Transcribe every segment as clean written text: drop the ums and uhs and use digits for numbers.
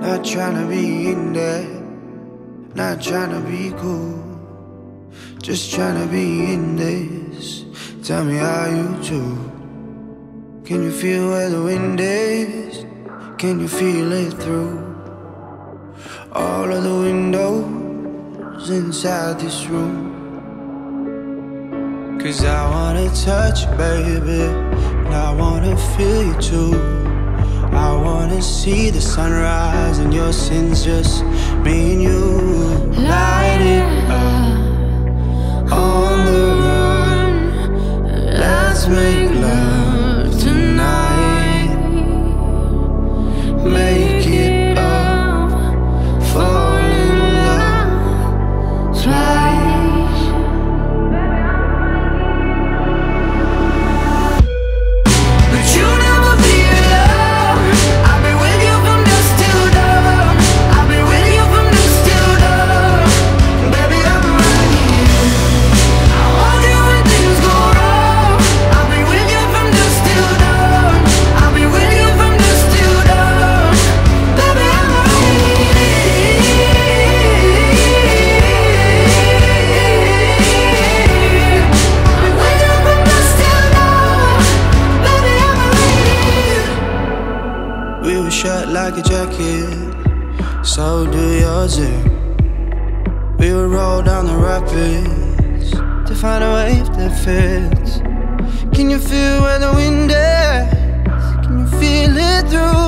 Not tryna be in there, not tryna be cool, just tryna be in this. Tell me how you do. Can you feel where the wind is? Can you feel it through all of the windows inside this room? 'Cause I wanna touch you, baby, and I wanna feel you too. I wanna see the sunrise and your sins, just me and you. Light it up on the run. Let's make love tonight. Make it up, fall in love twice. But you never be alone. I'll be with you from dusk till dawn. I'll be with you from dusk till dawn. Baby, I'm right here. I want you when things go wrong. I'll be with you from dusk till dawn. I'll be with you from dusk till dawn. Baby, I'm right here. I'll be with you from dusk till dawn. Baby, I'm right here. We were shut like a jacket, so do yours. We would roll down the rapids to find a wave that fits. Can you feel where the wind is? Can you feel it through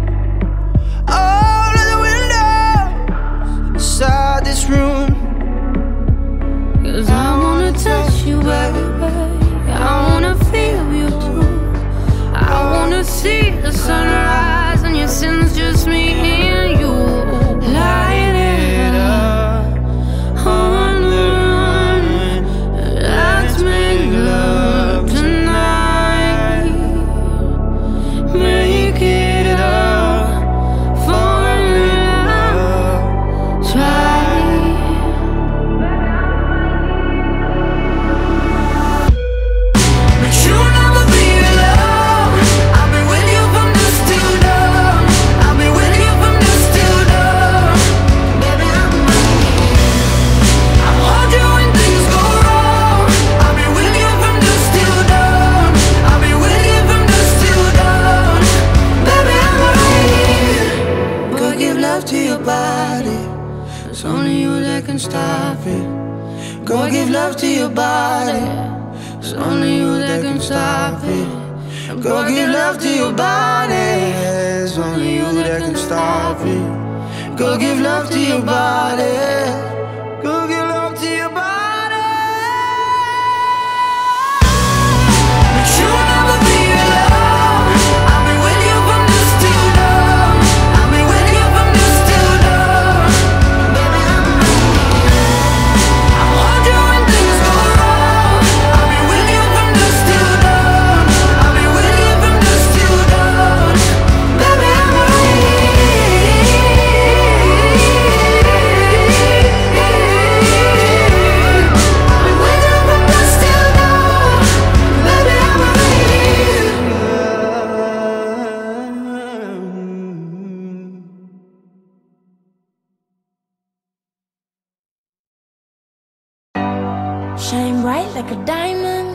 all of the windows inside this room? 'Cause I wanna touch you, baby. I wanna feel you too. I wanna see the sunrise and your sins, just me and you. Light it up on the run. Let's make love tonight. Make it up, fall in love twice. But you never be alone. I'll be with you from dusk till dawn. I'll be with you from dusk till dawn. Baby, I'm right here. I want you when things go wrong. I'll be with you from dusk till dawn. I'll be with you from dusk till dawn. Baby, I'm right here. Go give love to your body. It's only you that can stop it. Go give love to your body. It's only you that can stop it. Go give love to your body. It's only you that can stop it. Go give love to your body. Go give love to your body. But you'll never be alone. I'll be with you from dusk till dawn. I'll be with you from dusk till dawn. Baby, I'm right here. I want you when things go wrong. I'll be with you from dusk till dawn. I'll be with you from dusk till dawn. Baby, I'm right Shine bright like a diamond.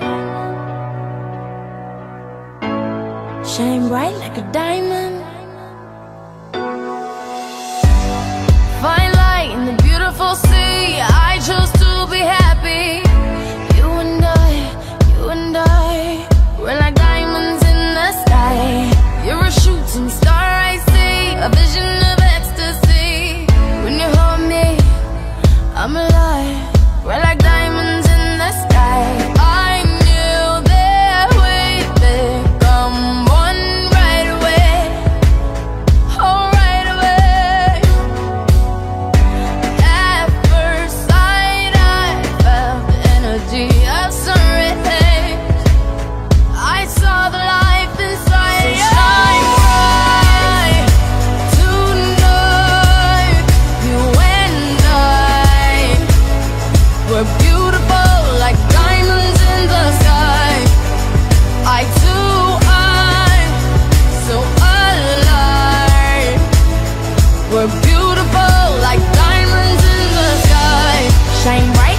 Shine bright like a diamond. Fine light in the beautiful sea. I chose to be happy. You and I, we're like diamonds in the sky. You're a shooting star, I see, a vision of ecstasy. When you hold me, I'm alive. We're like diamonds in the sky. I knew that we'd become one right away. Oh, right away. At first sight, I felt the energy of sun rays. I saw the life inside. So shine bright tonight. You and I, we're beautiful like diamonds in the sky. I too, I'm so alive. We're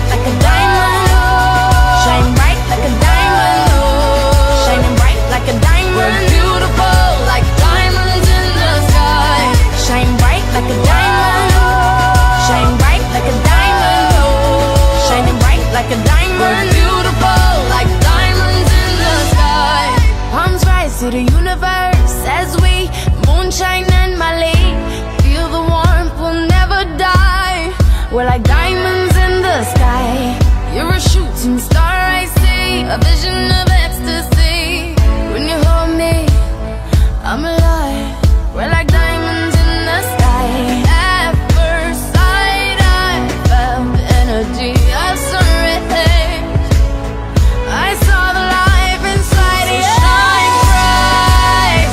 like a diamond. Shine bright like a diamond. Shining bright like a diamond. We're beautiful like diamonds in the sky. Shine bright like a diamond. Shine bright like a diamond. Shining bright like a diamond. We're beautiful like diamonds in the sky. Palms rise to the universe as we moonshine and Mali. Feel the warmth, we'll never die. We're like diamonds in the sky. You're a shooting star, I see. A vision of ecstasy. When you hold me, I'm alive. We're like diamonds in the sky. At first sight, I felt the energy of sun rays. I saw the life inside you. Shine bright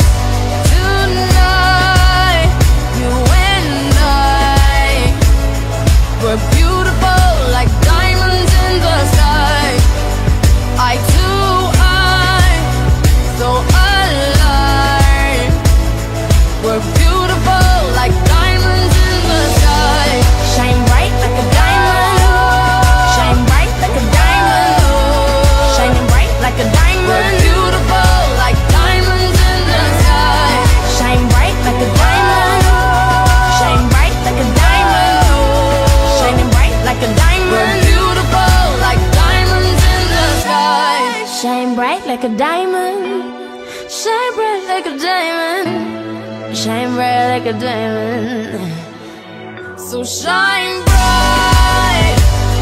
tonight. You and I, we're beautiful like diamonds in the sky. Eye to eye, so alive. We're beautiful like diamonds in the sky. Shine bright like a diamond. Shine bright like a diamond. Shining bright like a diamond. We're beautiful like diamonds in the sky. Shine bright like a diamond. Shine bright like a diamond. Shining bright like a diamond. We're beautiful like diamonds in the sky. Shine bright like a diamond. Shine bright like a diamond. Shine bright like a diamond. So shine bright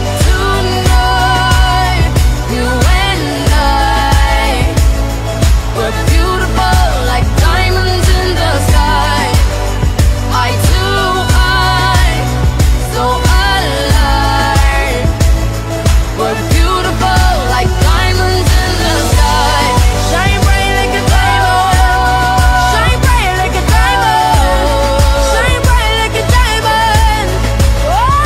tonight. You and I, we're beautiful like diamonds in the sky. Eye to eye, so alive. We're beautiful like diamonds in the sky. Shine bright like a diamond. Shine bright like a diamond. Shine bright like a diamond. Oh,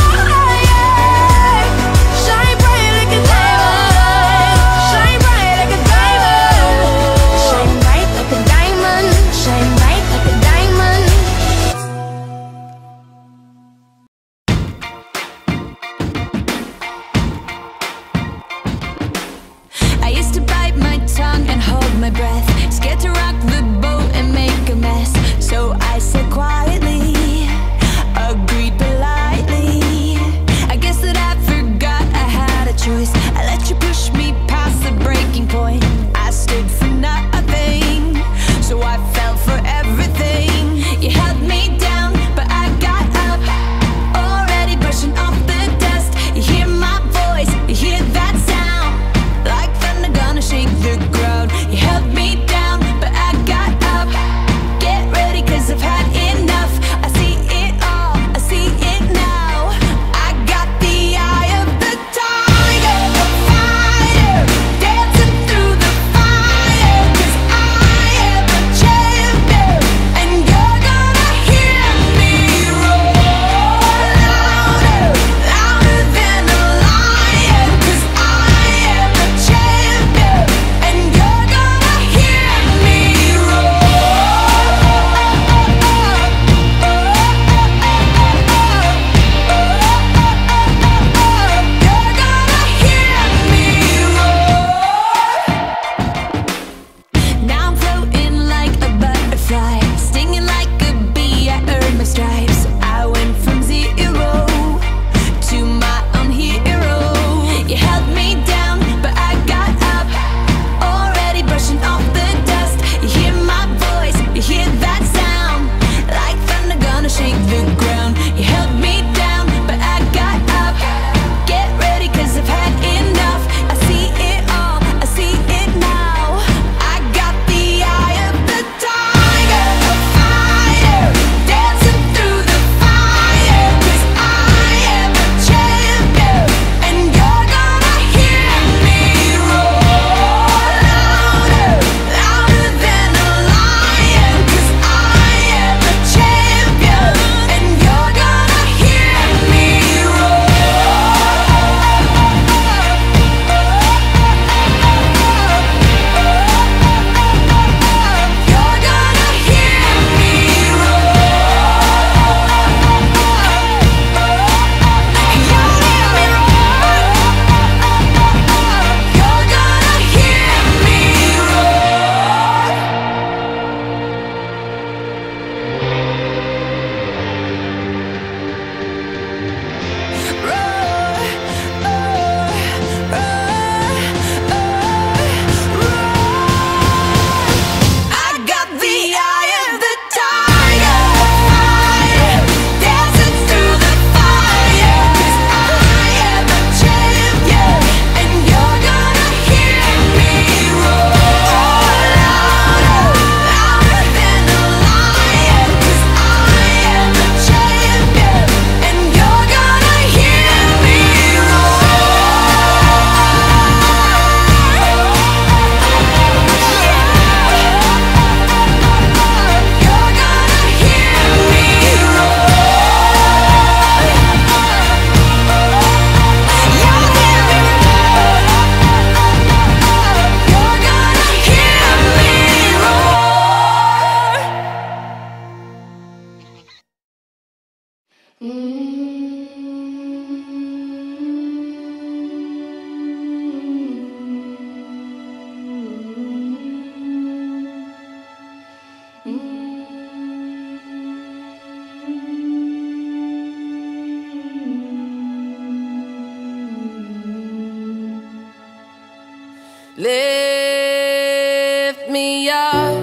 Lift me up,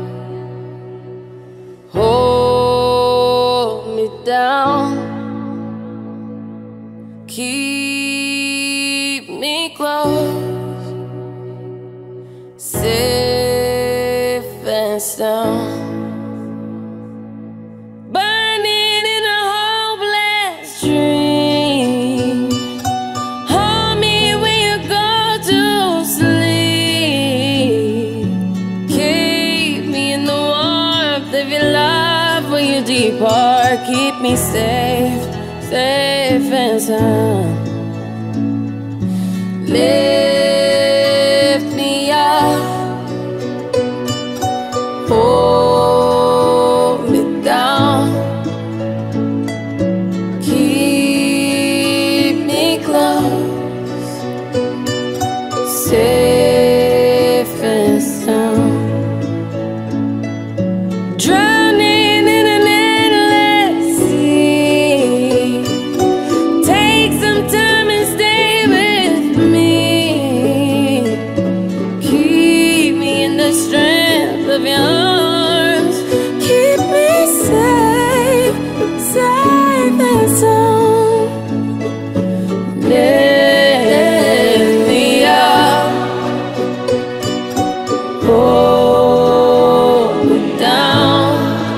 hold me down, keep me close, safe and sound. Burning in a hopeless dream, hold me when you go to sleep, keep me in the warmth of your love when you depart. Keep me safe, safe and sound. Lift me up, hold me down, keep me close, safe and sound. Drowning in an endless sea, take some time and stay with me, keep me in the strength of your arms, keep me safe, safe and sound. Lift me up, hold me down,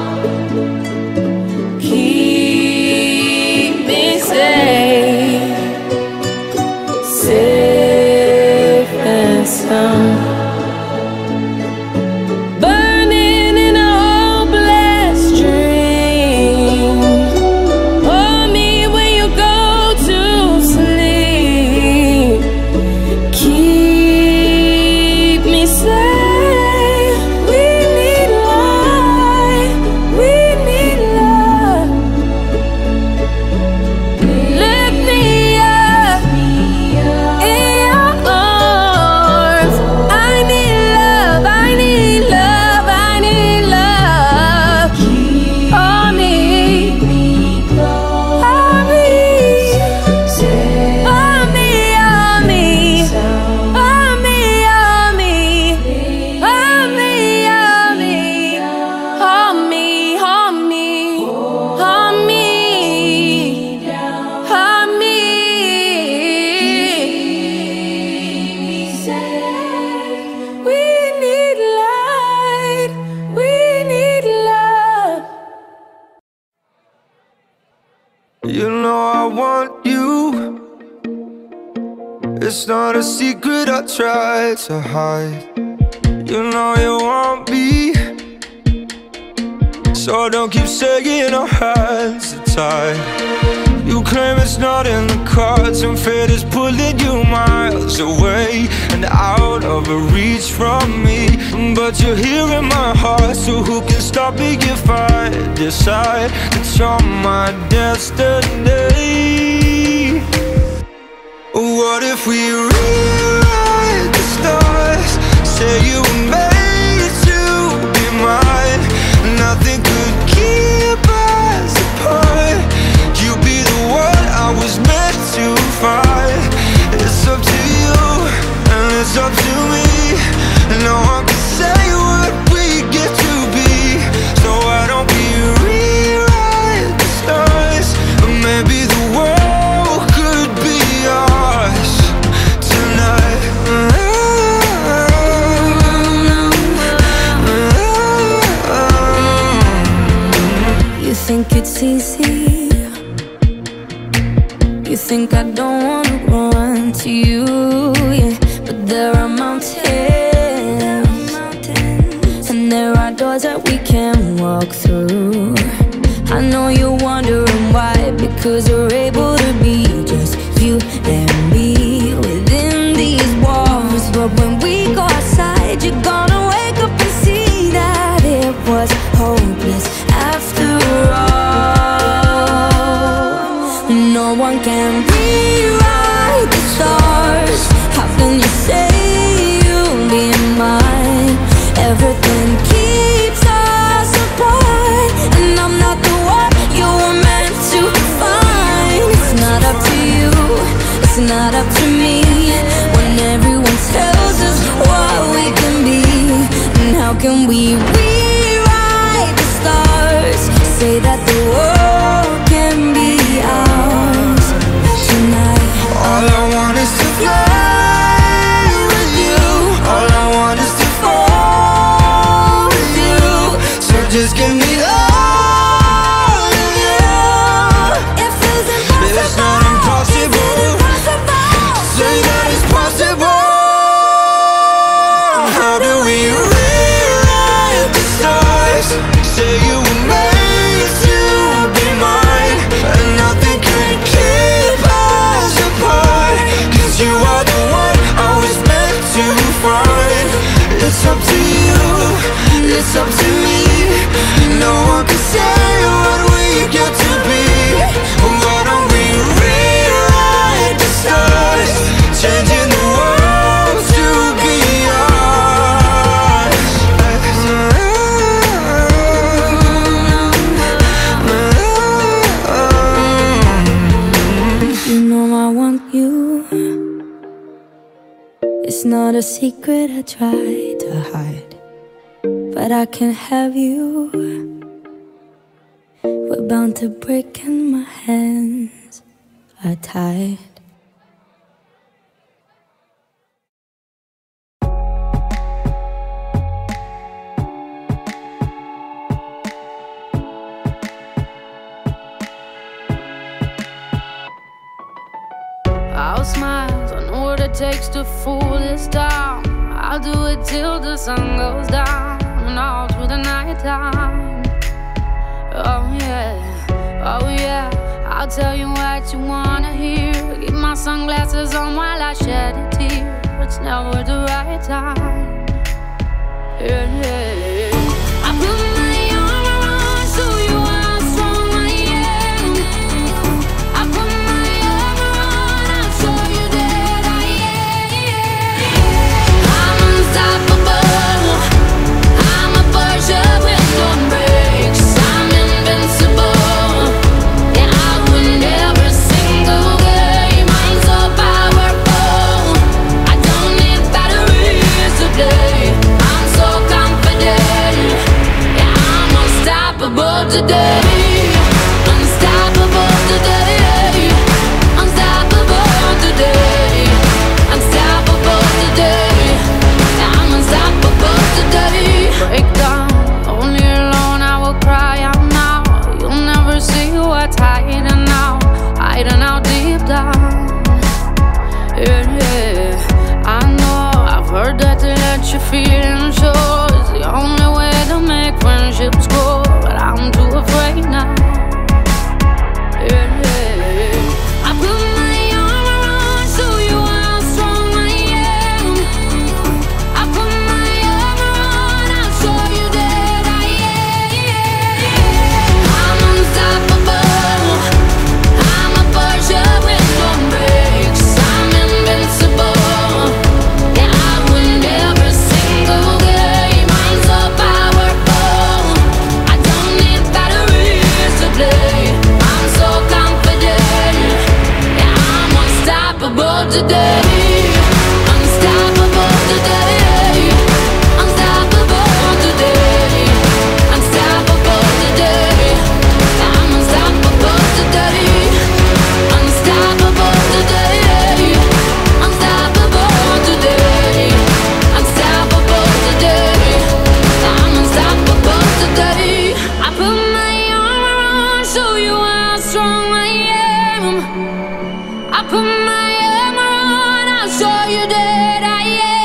keep me safe, safe and sound. Burning in a hopeless dream, hold me when you go to sleep, keep me safe. We need light, we need love. Lift me up in your arms. I need love, I need love, I need love. Hold me, hold me, hold me, hold me, hold me, hold me, hold me, hold me, hold me, hold me, hold me, hold me. We need light, we need love. You know I want you. It's not a secret I try to hide. You know you want me, so don't keep saying our hands are tied. You claim it's not in the cards, and fate is pulling you miles away and out of reach from me. But you're here in my heart, so who can stop me if I decide that you're my destiny? What if we rewrite the stars? Say you were made to be mine. Nothing could keep us apart. You be the one I was meant to find. It's up to you and it's up to me. No one can say what we get to be. So why don't we rewrite the stars? Or maybe the world could be ours tonight. You think it's easy? You think I don't wanna run to you, yeah. But there are mountains, and there are doors that we can walk through. I know you're wondering why, because we're able to be just you and me within these walls. But when we go outside, you're gonna wake up and see that it was hopeless after all. No one can rewrite the stars. How can you say you'll be mine? Everything keeps us apart, and I'm not the one you were meant to find. It's not up to you, it's it's up to me. No one can say what we get to be. Why don't we rewrite the stars, changing the world to be ours. You know I want you. It's not a secret I try to hide, but I can't have you. We're bound to break and my hands are tied. I'll smile, I know what it takes to fool this town. I'll do it till the sun goes down and all through the night time. Oh yeah, oh yeah, I'll tell you what you wanna hear. Keep my sunglasses on while I shed a tear. It's never the right time. Yeah, yeah. I put my arm around, show you how strong I am. I put my arm around, I'll show you that I am. I'm unstoppable. I'm a Porsche with no brakes. I'm invincible. Yeah, I win every single game. I'm so powerful. I don't need batteries to play. I'm so confident. Yeah, I'm unstoppable today. Unstoppable today. Unstoppable today. Unstoppable today. Yeah, I'm unstoppable today. Break down, only alone I will cry out now. You'll never see what's hiding out, hiding out deep down. Yeah, yeah, I know, I've heard that to let your feelings show is the only way to make friendships grow, but I'm too afraid now. Yeah, yeah, I put my arm around, show you how strong I am. I put my arm around, I'll show you that I am. I'm unstoppable. I'm a Porsche with no brakes. I'm invincible. Yeah, I win every single game. I'm so powerful. I don't need batteries to play. I'm so confident. Yeah, I'm unstoppable today. Unstoppable today. Unstoppable today. Unstoppable today. Yeah, I'm unstoppable today. Unstoppable today. Unstoppable today. Unstoppable today. Yeah, I'm unstoppable today. I put my arm around, show you how strong I am. I put my arm around, I'll show you that I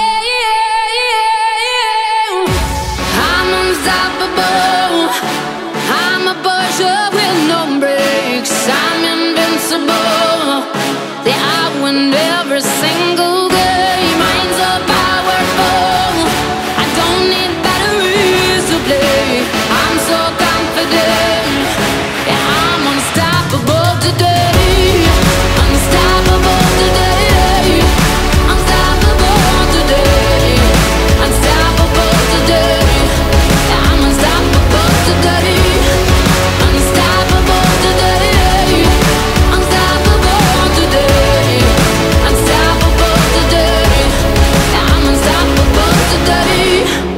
am. I'm unstoppable. I'm a Porsche with no brakes. I'm invincible. Yeah, I win every single game. I'm so powerful. I don't need batteries to play. I'm so confident. Yeah, I'm unstoppable today. Unstoppable today. Unstoppable today. Unstoppable today. Yeah, I'm unstoppable today. Unstoppable today. Unstoppable today. Unstoppable today. Yeah, I'm unstoppable today.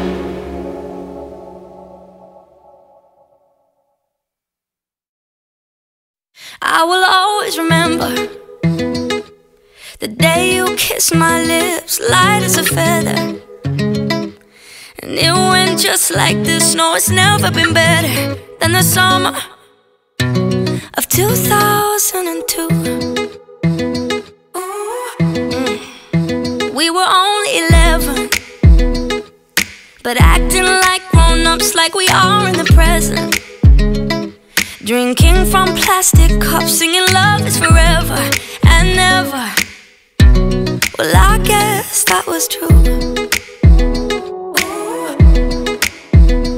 I will always remember the day you kissed my lips, light as a feather. And it went just like this. No, it's never been better than the summer of 2002. We were only 11, but acting like grown-ups, like we are in the present. Drinking from plastic cups, singing love is forever and never. Well, I guess that was true.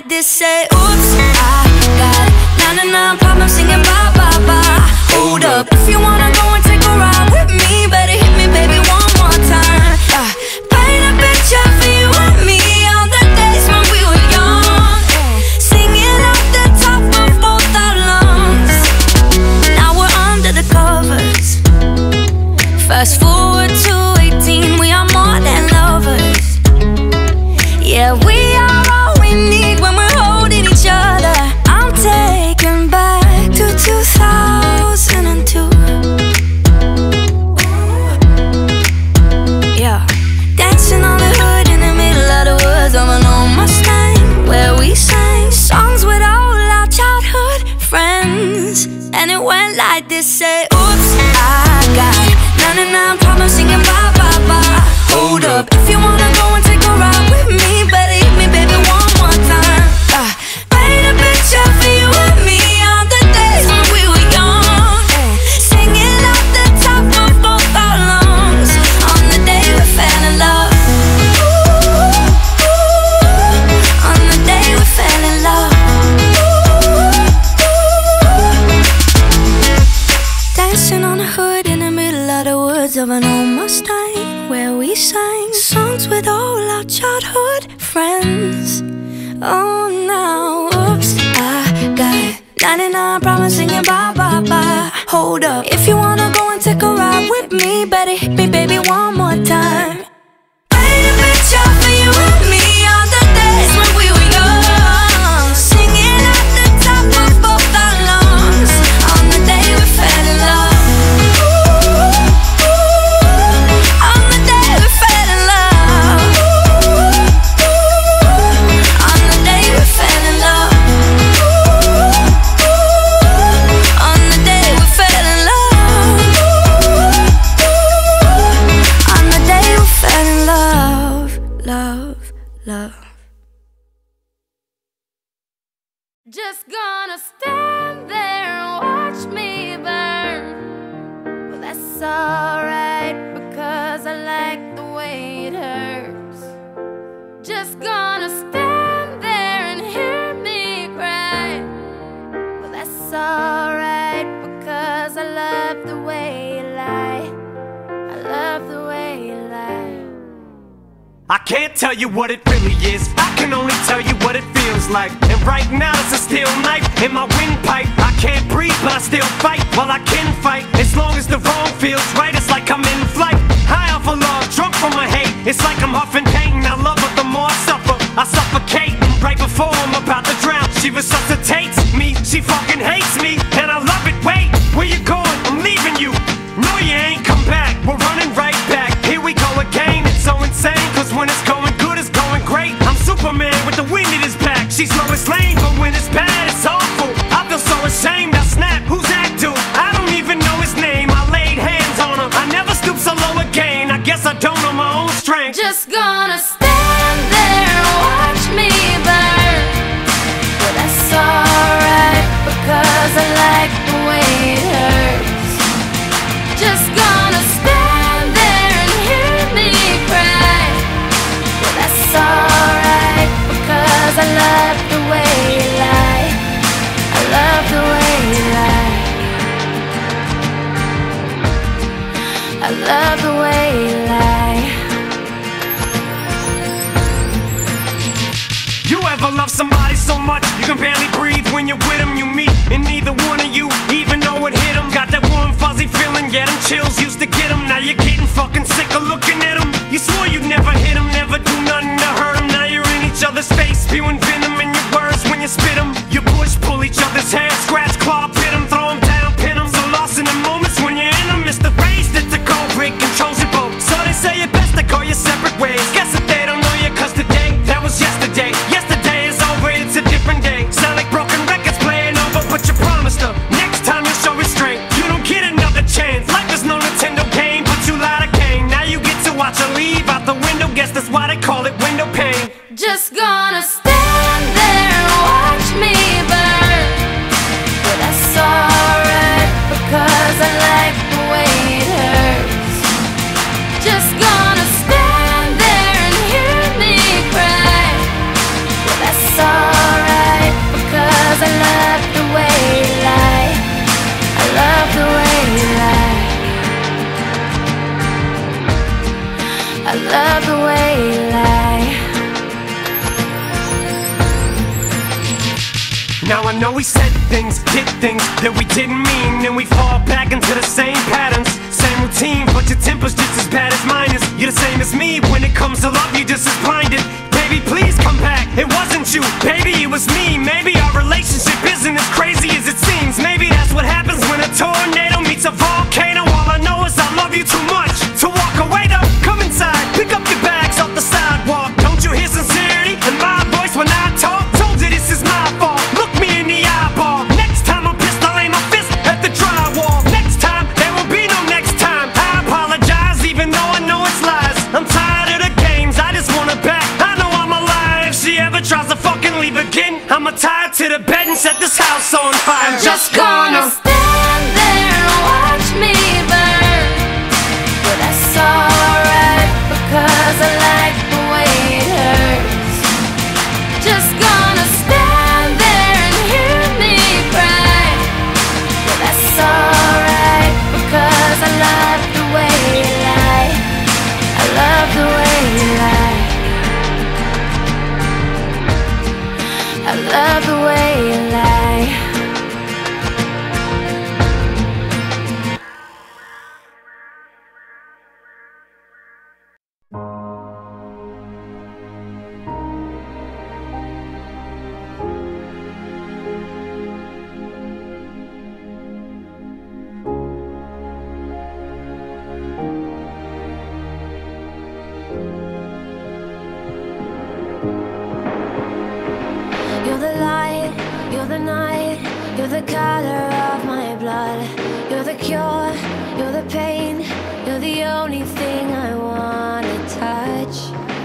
like this. Say, oops, I got 99 problems singing bye, bye, bye. Hold up, if you wanna go and take a ride with me, better hit me, baby, one more time. Paint a picture for you and me on the days when we were young, singing off the top of both our lungs. Now we're under the covers. Fast forward to 18, we are more than lovers. Yeah, we are all we need when we're holding each other. I'm taken back to 2002. Yeah, dancing on the hood in the middle of the woods of an old Mustang, where we sang songs with all our childhood friends. And it went like this. Say, oops, I got 99 problems singing bye, bye, bye. Hold up, if you wanna go and take a ride with me, better hit me, baby, one more time. Paint a picture for you and me on the days when we were young, singing off the top of both our lungs on the day we fell in love. Ooh, ooh, on the day we fell in love. Dancing on the hood in the middle of the woods of an old Mustang, where we sang songs with all our childhood friends. Oh, now, oops, I got 99 problems singing bye, bye, bye. Hold up, if you wanna go and take a ride with me, better hit me, baby, one more time. Paint a picture for you and me on the days when we were young, singing at the top of both our lungs on the day we fell in love. Just gonna stand there and watch me burn. Well, that's alright, because I like the way it hurts. Just gonna stand there and hear me cry. Well, that's alright, because I love the way you lie. I love the way you lie. I can't tell you what it really is, I can only tell you what it feels like. And right now it's a steel knife in my windpipe. I can't breathe but I still fight, well I can fight. As long as the wrong feels right, it's like I'm in flight. High off of love, drunk from my hate. It's like I'm huffing pain, I love her the more I suffer. I suffocate, right before I'm about to drown. She resuscitates me, she fucking hates me, and I love it. Wait, where you going? I'm leaving you. No, you ain't come back, we're running right back. Here we go again, it's so insane, cause when it's going good, it's going great. I'm Superman with the wind in his back. She's Lois Lane, but when it's bad, it's awful. I feel so ashamed, I snap, who's that dude? I don't even know his name, I laid hands on him. I never stoop so low again, I guess I don't know my own strength. Just gonna stand there and watch me burn. Well, that's alright, because I like the way it hurts. Just gonna stand there and hear me cry. Well, that's alright, because I love the way you lie. I love the way you lie. I love the way you lie. You ever love somebody so much you can barely breathe when you're with them? You meet and neither one of you even know it hit them. Got that warm fuzzy feeling, yeah, them chills used to get them. Now you're getting fucking sick of looking at them. You swore you'd never hit them, never do nothing to hurt them. Now you're in each other's face, spewing venom in your words when you spit them. You push, pull each other's hair, scratch, claw, pit them, throw them down, pin them. So lost in the moments when you're in them, it's the race that the cold break controls your boat. So they say it best to go your separate ways. Guess that they don't know you, cause today, that was yesterday. Yesterday is over, it's a different day. Sound like broken records playing over, but you promised her next time you'll show restraint. You don't get another chance, life is no Nintendo game, but you lied again. Now you get to watch her leave out the window, guess that's why they call it window pane. Just gonna stand there and watch me Now I know we said things, did things that we didn't mean, and we fall back into the same patterns, same routine, but your temper's just as bad as mine is. You're the same as me, when it comes to love, you're just as blinded. Baby, please come back, it wasn't you, baby, it was me. Maybe our relationship isn't as crazy as it seems. Maybe that's what happens when a tornado meets a volcano. All I know is I love you too much to walk away though. Come inside, pick up your bags off the sidewalk. Don't you hear sincerity in my voice when I talk? Told you this is my fault, look me in the eyeball. Next time I'm pissed, I'll aim my fist at the drywall. Next time, there will be no next time. I apologize even though I know it's lies. I'm tired of the games, I just want her back. I know I'm alive. If she ever tries to fucking leave again, I'ma tie her to the bed and set this house on fire. I'm just gonna stand there and watch me burn. But that's alright, because I like the way it hurts. Just gonna stand there and hear me cry. But that's alright, because I love the way you lie. I love the way you lie. I love the way you lie. You're the light, you're the night, you're the color of my blood. You're the cure, you're the pain, you're the only thing I wanna touch.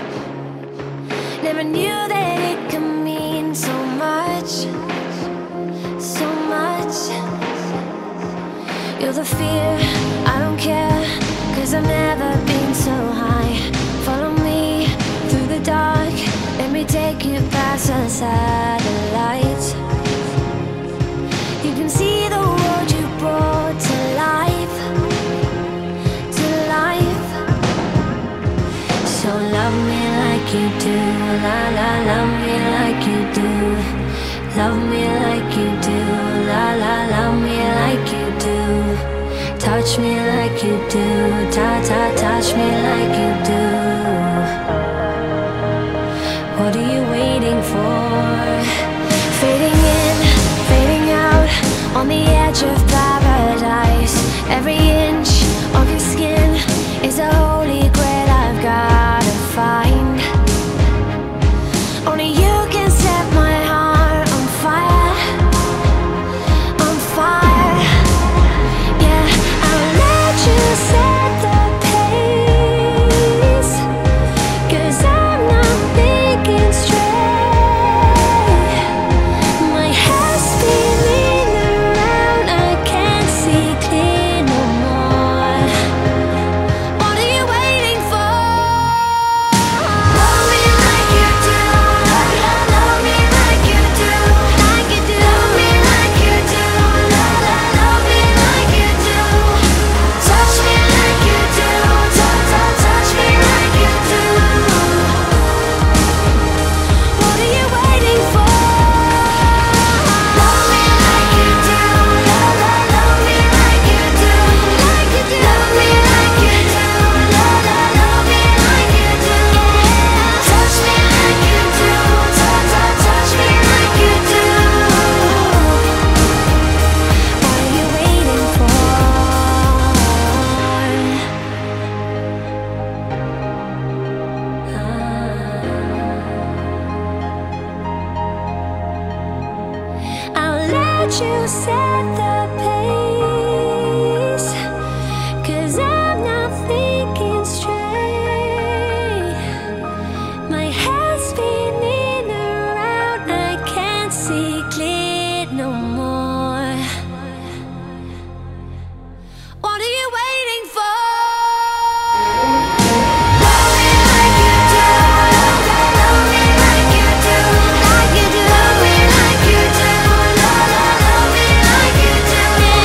Never knew that it could mean so much, so much. You're the fear, I don't care, 'cause I've never been so high. Follow me through the dark, let me take you past the satellites. You can see the world you brought to life, to life. So love me like you do, la la, love me like you do. Love me like you do, la la, love me like you do. Touch me like you do, ta ta, touch me like you do. What are you waiting for? Fading in, fading out, on the edge of paradise. Every inch of your skin is a holy grail I've gotta find. Only you can set my heart on fire, on fire. Yeah, I'll let you set the pace, 'cause I'm not thinking straight. My head's spinning around, I can't see clear no more. What are you waiting for? Love me like you do, love me like you do, like you do. Love me like you do, love me like you do. Touch me like you do, touch me like you do. What are you waiting for? Love me like you do, love me like you do, like you do. Love me like you do, love me like you do. Touch me like you do, touch me like you do. What are you waiting for? I'll let you set the pace, 'cause I'm not thinking straight. My head's spinning around, I can't see clear no more. What are you waiting for? Love me like you do, love me like you do, like you do. Love me like you do, love me like you do.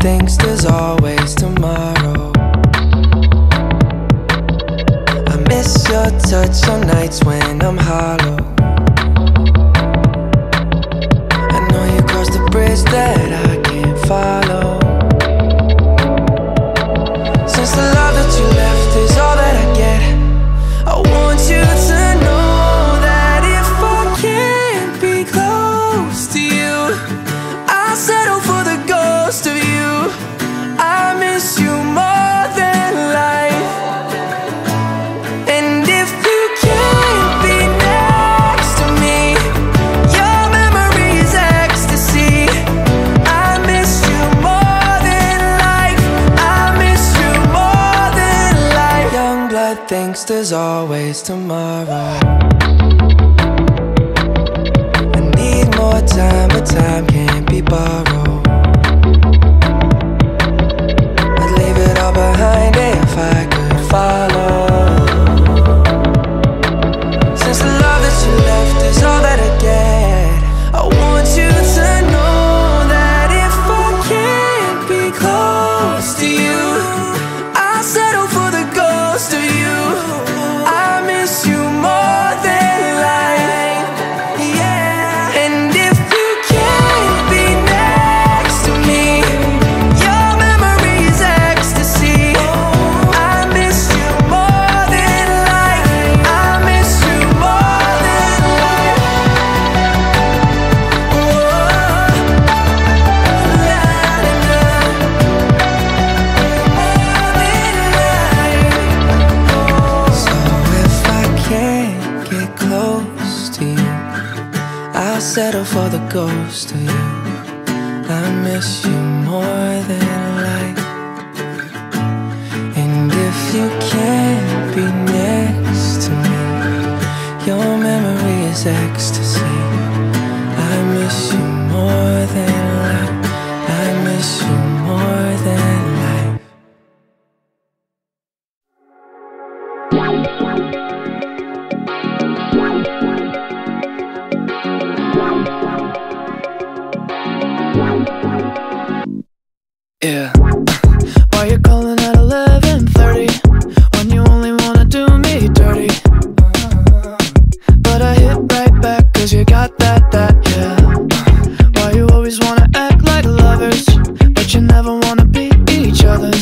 thinks there's always tomorrow. I miss your touch on nights when I'm hollow. I know you crossed the bridge that I can't follow. Since the love that you left is all that I get, I want you to know that if I can't be close to you, I'll settle for the ghost of you. I miss you more than life. And if you can't be next to me, your memory is ecstasy. I miss you more than life. I miss you more than life. Young blood thinks there's always tomorrow. I need more time, but time can't be borrowed. I'd leave it all behind if I could follow. Since the love that you left is all that I get, I want you to know that if I can't be close to you, I'll settle for the ghost of you. I miss you more than life, yeah. And if you can't be next to me, your memory is ecstasy. I miss you more than life. I miss you more than life. So if I can't get close to you, I'll settle for the ghost of you. I miss you more than life. And if you can't be next to me, your memory is ecstasy. I miss you more than life. I miss you more than life. Yeah. Why you calling at 11:30 when you only wanna do me dirty? But I hit right back 'cause you got that, yeah. Why you always wanna act like lovers, but you never wanna be each other's?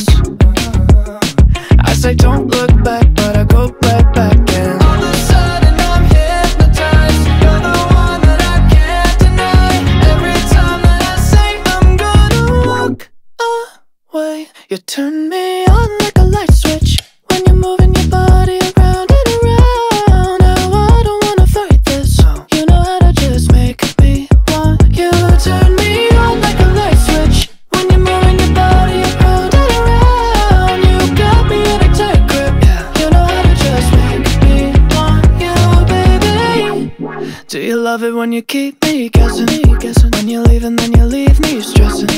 I say don't look back, but I go right back and all of a sudden I'm hypnotized. You're the one that I can't deny. Every time that I say I'm gonna walk away, you turn me on like a light switch when you're moving your body around and around. Now I don't wanna fight this. You know how to just make me want you. Turn me on like a light switch when you're moving your body around and around. You got me in a tight grip. You know how to just make me want you, baby. Do you love it when you keep me guessing? When you leave and then you leave me stressing.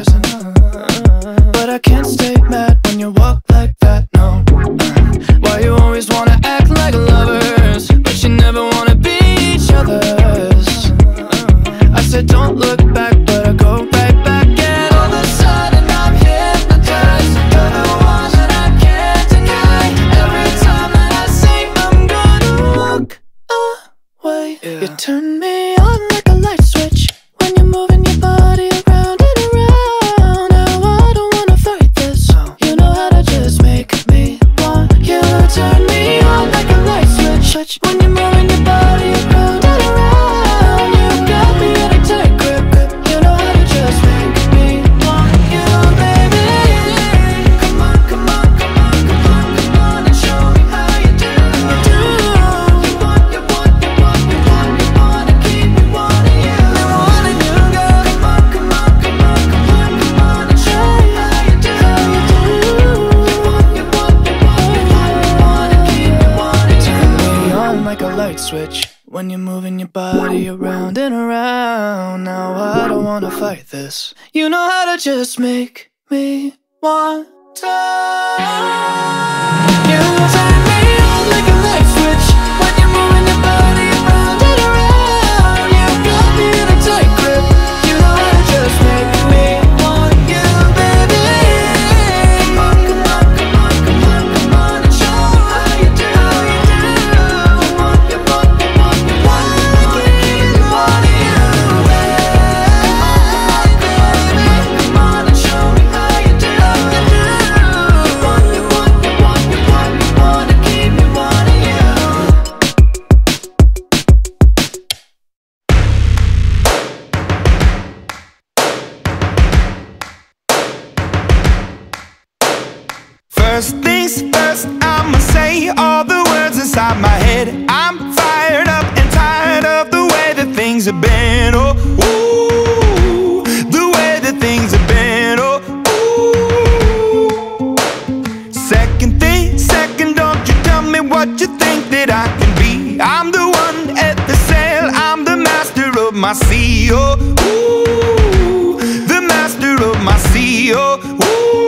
But I can't stay mad when you walk like that, no. Why you always wanna act like lovers, but you never wanna be each other's? I said don't look back, but I go right back and all of a sudden I'm hypnotized. You're the one that I can't deny. Every time that I say I'm gonna walk away, you turn me on like a light switch when you're moving your body around and around. Now I don't wanna fight this. You know how to just make me want you. Turn me on like a light switch when you're moving your body around and around. You got me in a tight grip. You know how to just make me want you, baby. Come on, come on, come on, come on, come on and show me how you do. You want, you want, you want, you want, you wanna keep me wanting you. I wanting you, girl. Come on, come on, come on, come on, come on and show me how you do. You want, you want, you want, you want, you wanna keep me wanting you. Turn me on like a light switch when you're moving your body around and around. Now I don't wanna fight this. You know how to just make me want to. You turn me on like a light switch when you're moving your body around and around. You got me in a tight grip. You know how to just make me want you, baby. head. I'm fired up and tired of the way that things have been. Oh, ooh, the way that things have been. Oh, ooh. Second thing, second, don't you tell me what you think that I can be. I'm the one at the sail, I'm the master of my sea. Oh, ooh, the master of my sea. Oh, ooh.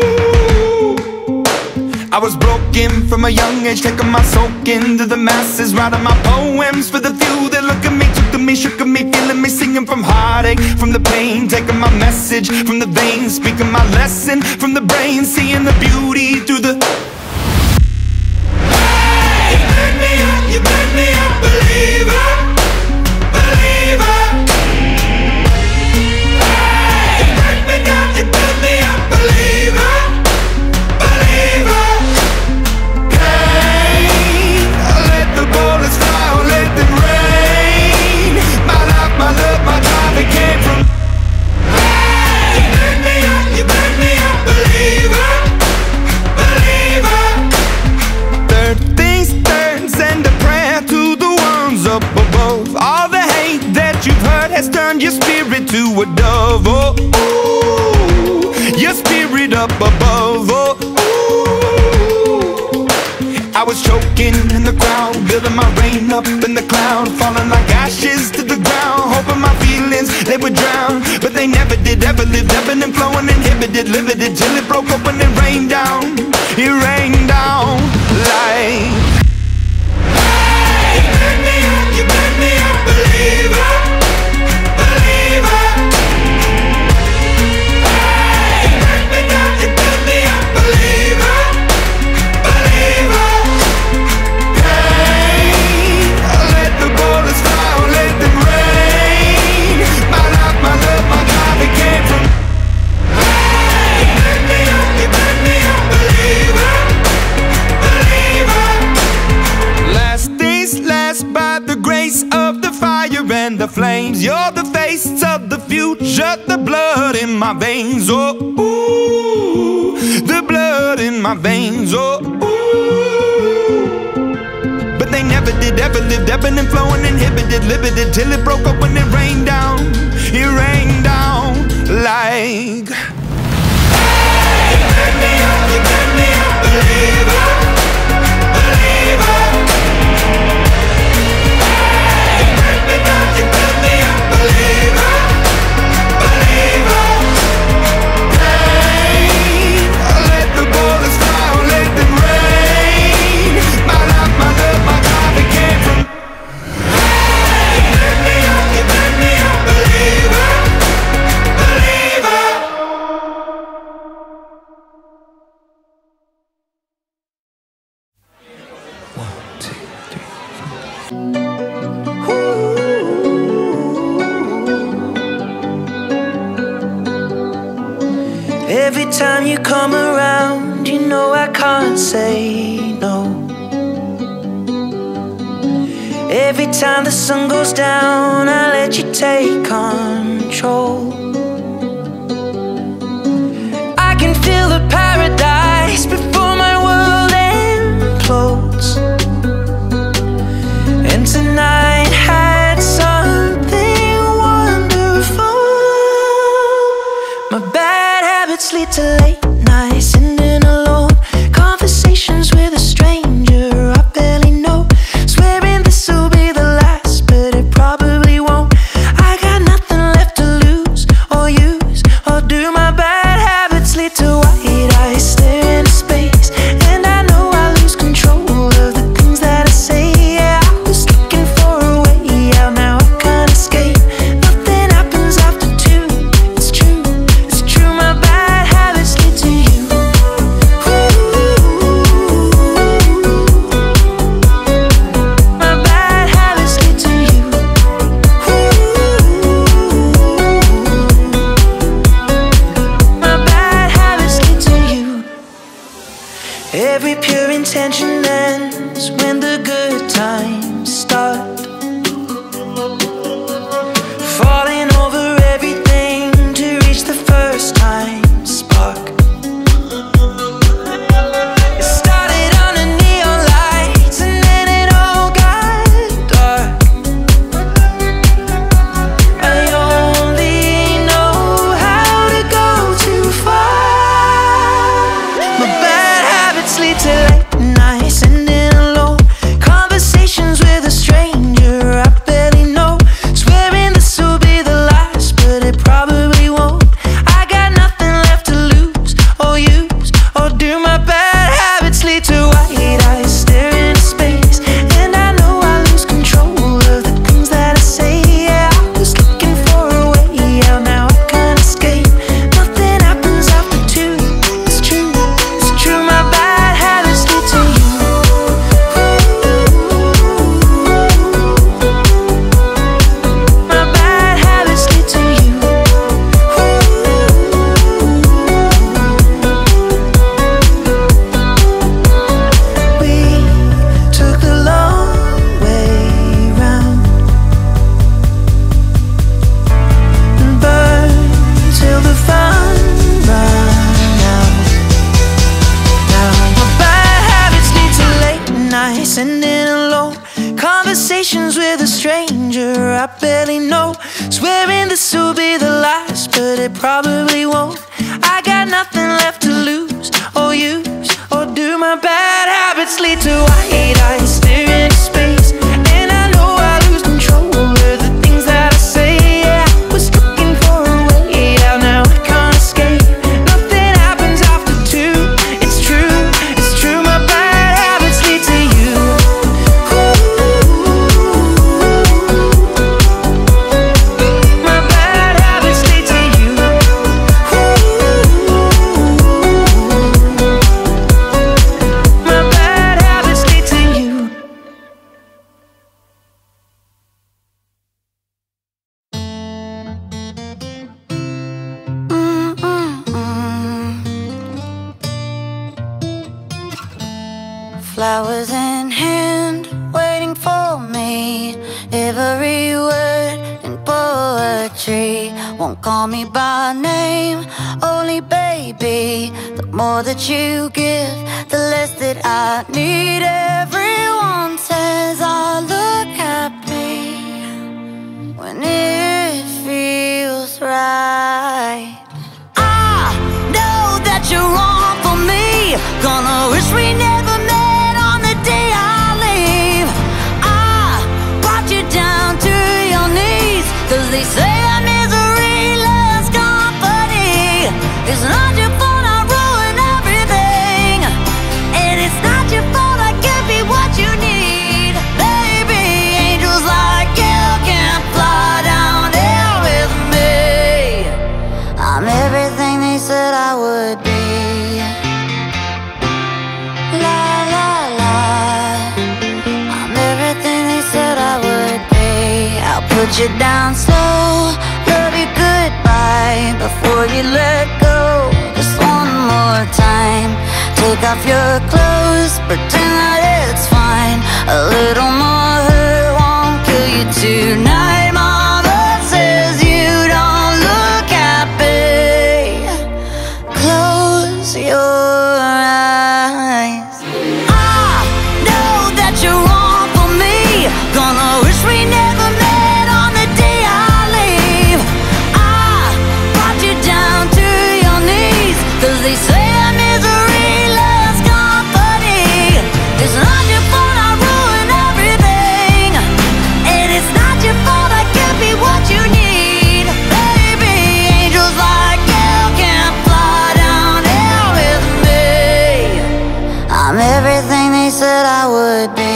I was broken from a young age, taking my soak into the masses, writing my poems for the few that look at me, took to me, shook at me, feeling me, singing from heartache, from the pain, taking my message from the veins, speaking my lesson from the brain, seeing the beauty through the... Hey, you made me a believer, believer. Hey, you made me down, you made me a believer, believer. My love, my drive, it came from. Hey, you made me a believer, believer. Third things third, send a prayer to the ones up above. All the hate that you've heard has turned your spirit to a dove. Oh, ooh, your spirit up above. Oh, ooh. I was choking in the crowd, building my rain up in the cloud, falling like ashes to the ground, hoping my feelings, they would drown. But they never did, ever lived, ebbing and flowing, inhibited, limited, till it broke open and rained down. It rained down like... Hey, you made me a believer, believer. Hey, you made me down, you made me a believer, believer. Of the fire and the flames, you're the face of the future, the blood in my veins. Oh, ooh, the blood in my veins. Oh, ooh. But they never did, ever lived, ebbing and flowing, inhibited, limited, till it broke up when it rained down. It rained down like... Hey, you made me a believer, believer. You built me a believer, believer. Hey, let the bullets fly, let them rain. My life, my love, my drive, it came from. Hey, you made me a believer, believer. One, two, three, four. Every time you come around, you know I can't say no. Every time the sun goes down, I let you take control. I can feel the paradise before my world implodes. And tonight had something wonderful. My bad habits lead to late nights, sitting alone, conversations with a stranger I barely know, swearing this'll be the last, but it probably won't. I got nothing left to lose conversations with a stranger I barely know, swearing this will be the last, but it probably won't. I got nothing left to lose or use, or do my bad habits lead to white eyes staring into space? And I know I lose control of the things that I say. Yeah, I was looking for a way out, now I can't escape. Nothing happens after two, it's true, my bad habits lead to you. My bad habits lead to you. My bad habits lead to you. Flowers in hand, waiting for me. Every word in poetry won't call me by name, only baby. The more that you give, the less that I need. Everyone says I look happy when it feels right. I know that you're wrong for me, gonna wish we never met on the day I leave. I brought you down to your knees, 'cause they say that misery loves company. It's not your fault I ruin everything, and it's not your fault I can't be what you need. Baby, angels like you can't fly down here with me. I'm everything they said I would be. La la la, I'm everything they said I would be. I'll put you down slow, love you goodbye before you let go. Just one more time, take off your clothes, pretend that it's fine. A little more hurt won't kill you tonight. Mama says you don't look happy. Close your eyes. I know that you're wrong for me, gonna wish we never met on the day I leave. I brought you down to your knees, 'cause they say that misery loves company. It's not your fault I ruin everything, and it's not your fault I can't be what you need. Baby, angels like you can't fly down here with me. I'm everything they said I would be.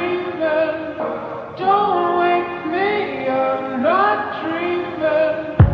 Don't wake me, I'm not dreaming.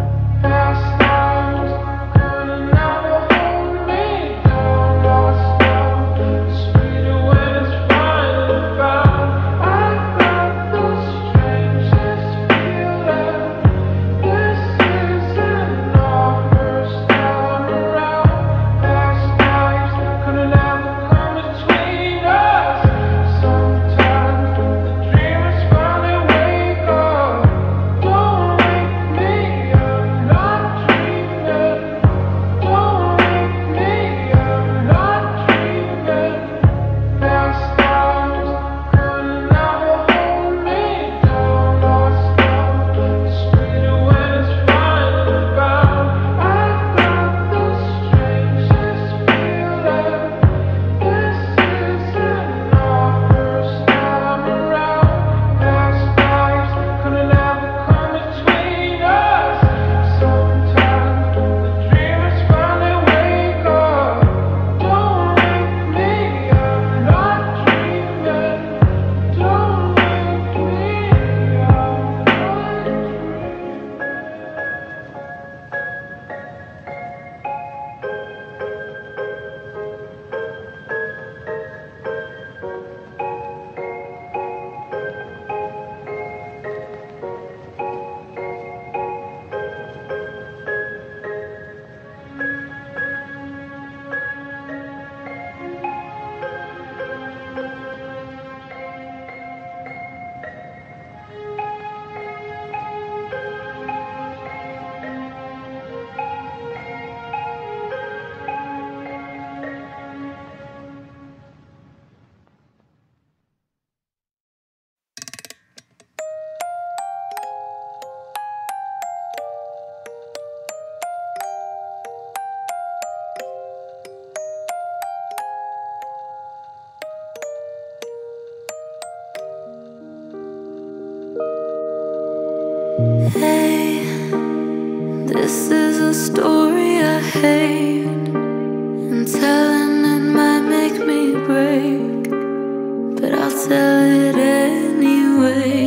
This is a story I hate, and telling it might make me break, but I'll tell it anyway.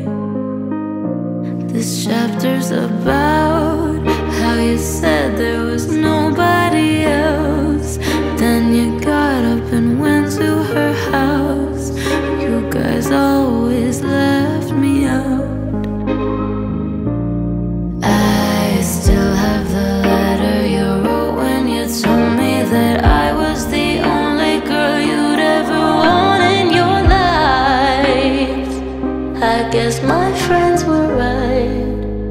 This chapter's about how you said there was nobody else. Then you got up and went to her house. You guys always left me out. I still have the letter you wrote when you told me that I was the only girl you'd ever want in your life. I guess my friends were right.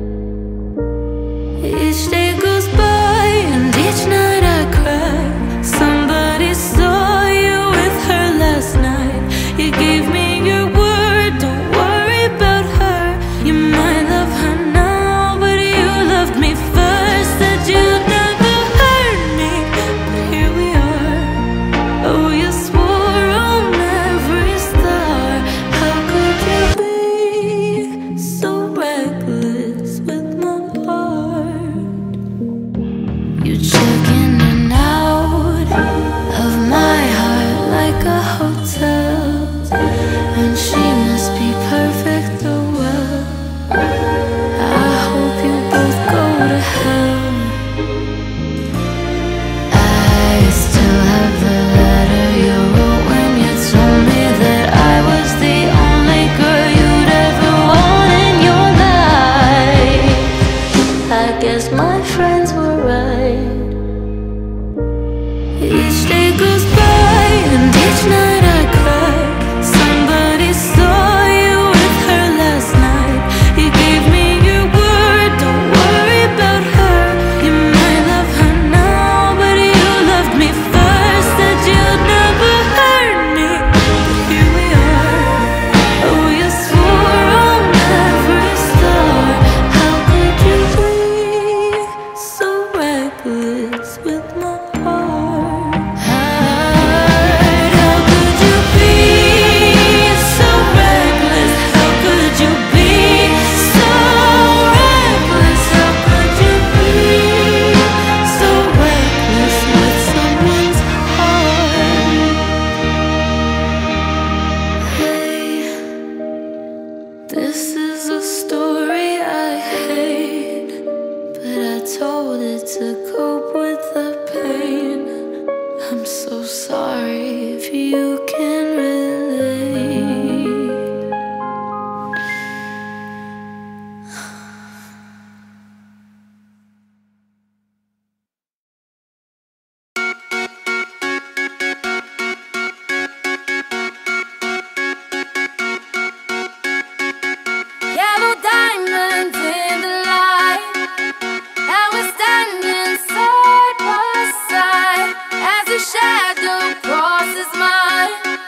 Each day goes by and each night I cry. Somebody saw you with her last night. You gave me your word, don't worry about her. You might love her now, but you loved me first. Said you'd never hurt me, but here we are. Oh, you swore on every star. How could you be so reckless with my heart? You check in and out of my heart like a hotel, and she must be perfect, oh well. I hope you both go to hell. I still have the letter you wrote when you told me that I was the only girl you'd ever want in your life. I guess my friends were right. Each day goes by and each night I cry. Somebody saw you with her last night. You gave me your word, don't worry about her. You might love her now, but you loved me first. Said you'd never hurt me, but here we are. Oh, you swore on every star. How could you be so reckless with my heart? How could you be so reckless? How could you be so reckless? How could you be so reckless with someone's heart? Hey, this is a story I hate, but I told it to cope with the pain. I'm so sorry if you can relate. Yellow diamonds in the light, and we're standing side by side as your shadow crosses mine.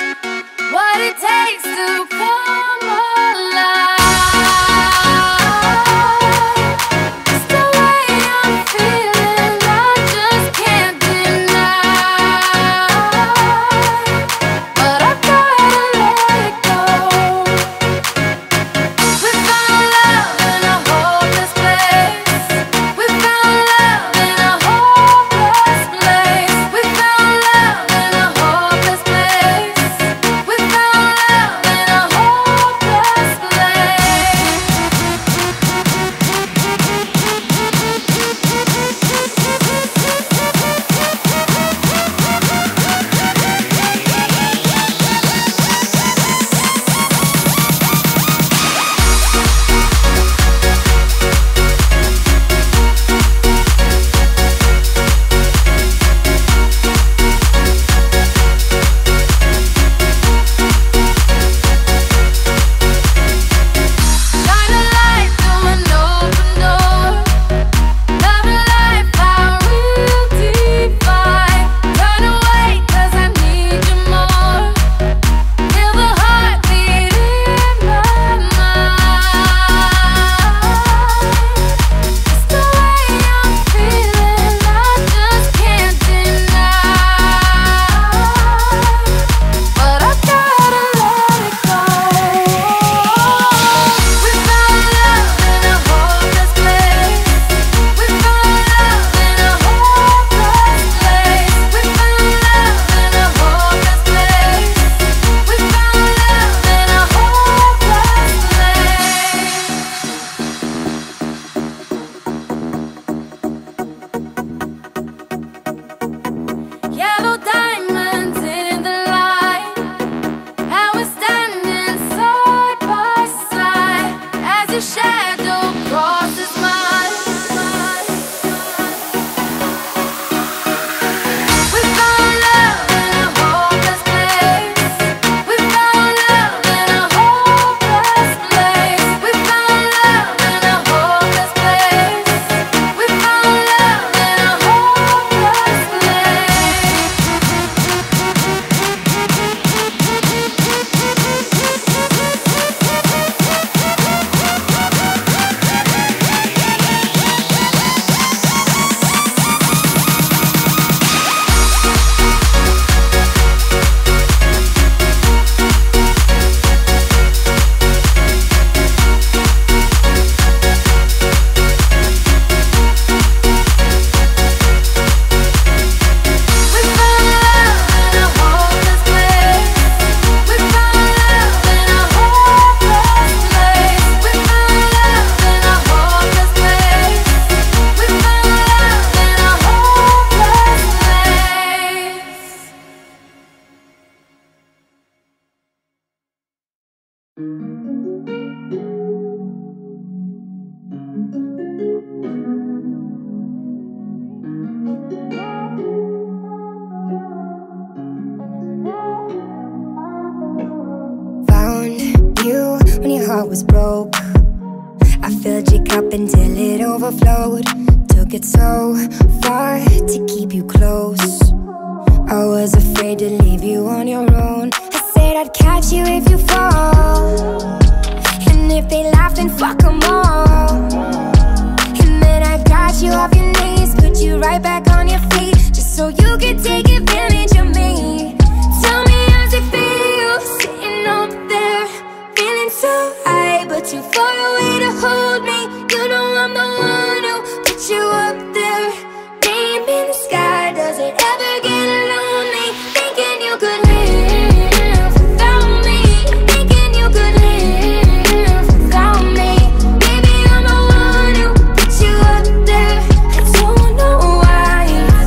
heart was broke. I filled your cup until it overflowed. Took it so far to keep you close. I was afraid to leave you on your own. I said I'd catch you if you fall, and if they laugh then fuck them all. And then I got you off your knees, put you right back on your feet, just so you could take advantage of me. Tell me how's it feel, sitting up there, feeling so high, but too far away to hold me. You know I'm the one who put you up there, name in the sky. Does it ever get lonely, thinking you could live without me, thinking you could live without me? Baby, I'm the one who put you up there. I don't know why,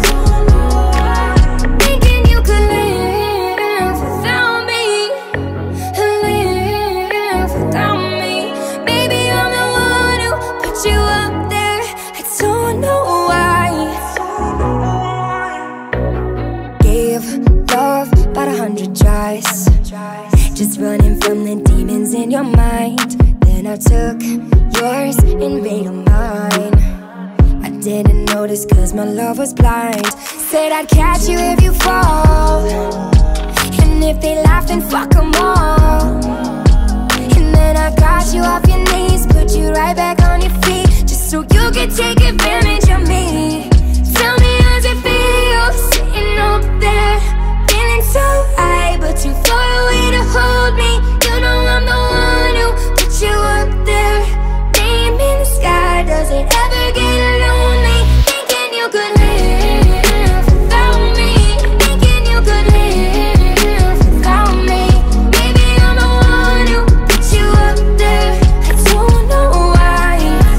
thinking you could live without me, live without me. Baby, I'm the one who put you up there. I don't know why. Gave love about 100 tries, just running from the demons in your mind. Then I took yours and made them mine. I didn't notice cause my love was blind. Said I'd catch you if you fall, and if they laugh then fuck them all. And then I got you off your knees, put you right back on your feet, just so you could take advantage of me. Tell me how's it feel, sitting up there, feeling so high, but too far away to hold me. You know I'm the one who put you up there, name in the sky. Does it ever get lonely, thinking you could live without me, thinking you could live without me? Baby, I'm the one who put you up there. I don't know why,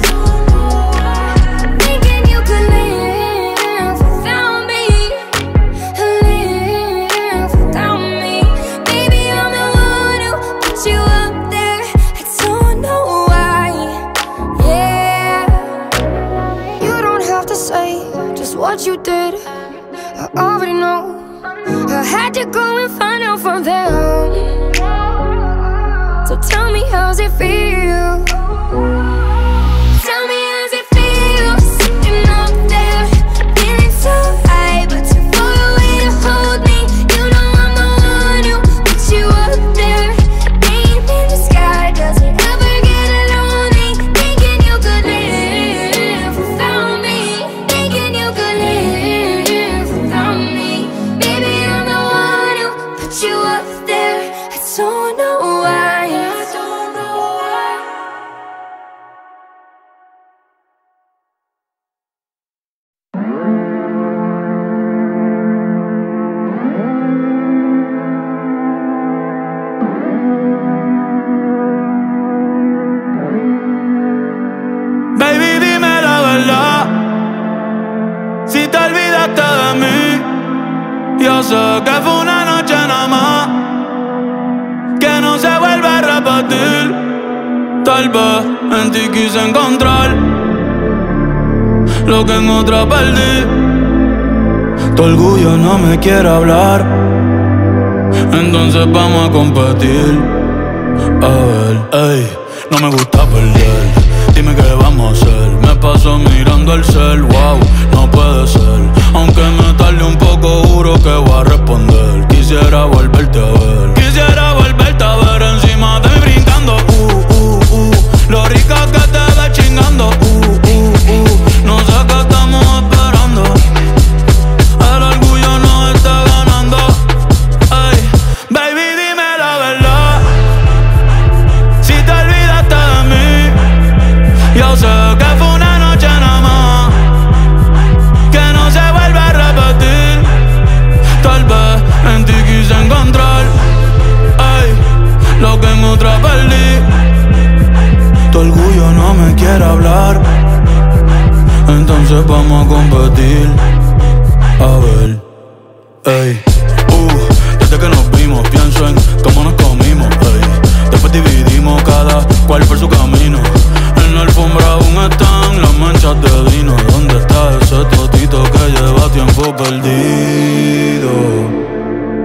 thinking you could live without me, live without me. Baby, I'm the one who put you up there. I don't know why. Yeah, you don't have to say just what you did, I already know. I had to go and find out from them. So tell me how's it feel, tell me how's it feel, sitting up there, feeling so high, but too far away to hold me. You know I'm the one who put you up there, name in the sky. Does it ever get lonely, thinking you could live without me, thinking you could live without me? Baby, I'm the one who put you up there. I don't know why, I don't know why. Baby, dime la verdad, si te olvidaste de mí. Yo sé que fue una noche nada más, que no se vuelve a repetir. Tal vez en ti quise encontrar lo que en otra perdí. Tu orgullo no me quiere hablar, entonces vamos a competir. A ver, ey, no me gusta perder, dime qué vamos a hacer. Me paso mirando el cel, wow, no puede ser. Aunque me tarde un poco, juro que voy a responder. Quisiera volverte a ver, quisiera volverte a ver encima de mí brincando. Lo rica que te ves chingando. No sé qué estamos esperando, el orgullo nos está ganando. Ey, baby, dime la verdad, si te olvidaste de mí. Yo sé que fue una noche nada más, que no se vuelve a repetir. Tal vez en ti quise encontrar, ey, lo que en otra perdí. Tu orgullo no me quiere hablar, entonces vamos a competir. A ver, ey, desde que nos vimos pienso en cómo nos comimos, ey. Después dividimos cada cual por su camino. En la alfombra aún están las manchas de vino. ¿Dónde está ese totito que lleva tiempo perdido? Si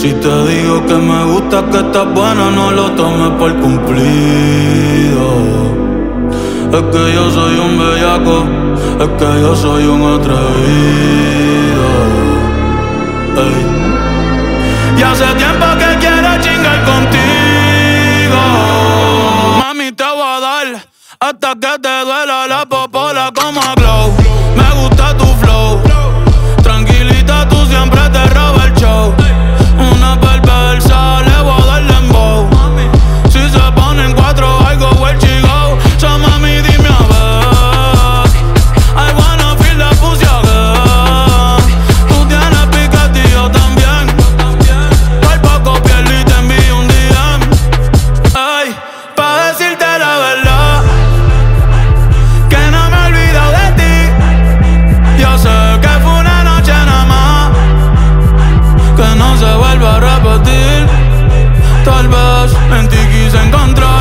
Si te digo que me gusta, que estás buena, no lo tomes por cumplido. Es que yo soy un bellaco, es que yo soy un atrevido. Ey. Y hace tiempo que quiero chingar contigo. Mami, te voy a dar hasta que te duela la popola como a Glow. Me gusta tu flow, tranquilita, tú siempre te robas el show. Una perversa, le voy a dar dembow. Si se ponen cuatro, I go where she go. So mami, dime a ver, I wanna feel the pussy again. Tú tienes picante y yo también. Por poco pierdo y te envío un DM. Ay, pa' decirte la verdad, que no me he olvidado de ti. Yo sé que fue una noche nada más, que no se vuelva a repetir. Tal vez en ti quise encontrar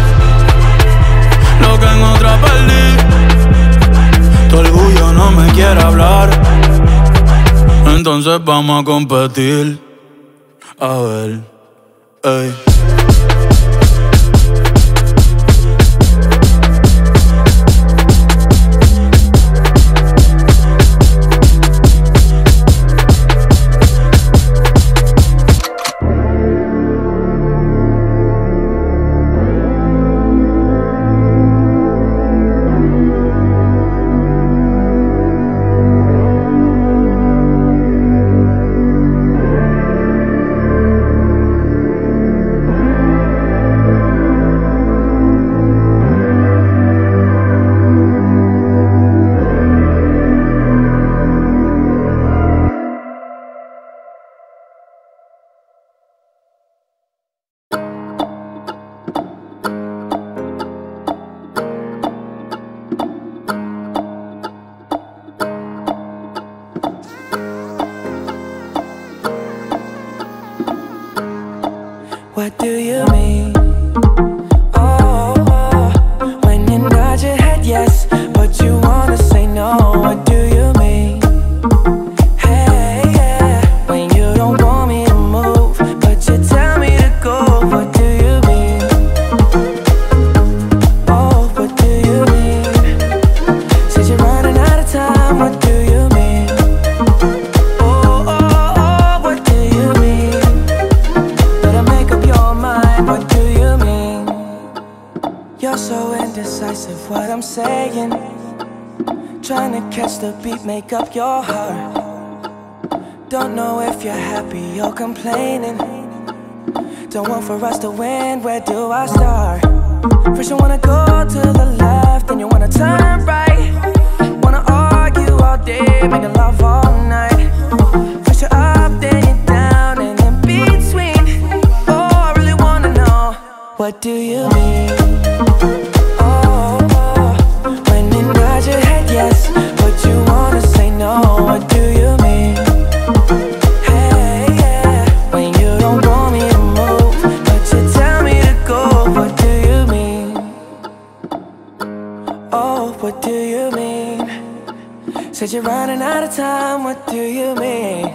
lo que en otra perdí. Tu orgullo no me quiere hablar, entonces vamos a competir. A ver, ey. What do you mean? Oh, when you nod your head yes, but you wanna say no. What do you mean? Hey, yeah, when you don't want me to move, but you tell me to go. What do you mean? Oh, what do you mean? Said you're running out of time. What do you mean? Oh, what do you mean? Better make up your mind. What do you mean? You're so indecisive, what I'm saying. Trying to catch the beat, make up your heart. Don't know if you're happy or complaining. Don't want for us to win, where do I start? First you wanna go to the left, then you wanna turn right. Wanna argue all day, making love all night. First you're up, then you're down, and in between. Oh, I really wanna know, what do you mean? Oh, when you nod your head yes, but you wanna say no. What do you mean? Hey, yeah, when you don't want me to move, but you tell me to go. What do you mean? Oh, what do you mean? Said you're running out of time. What do you mean?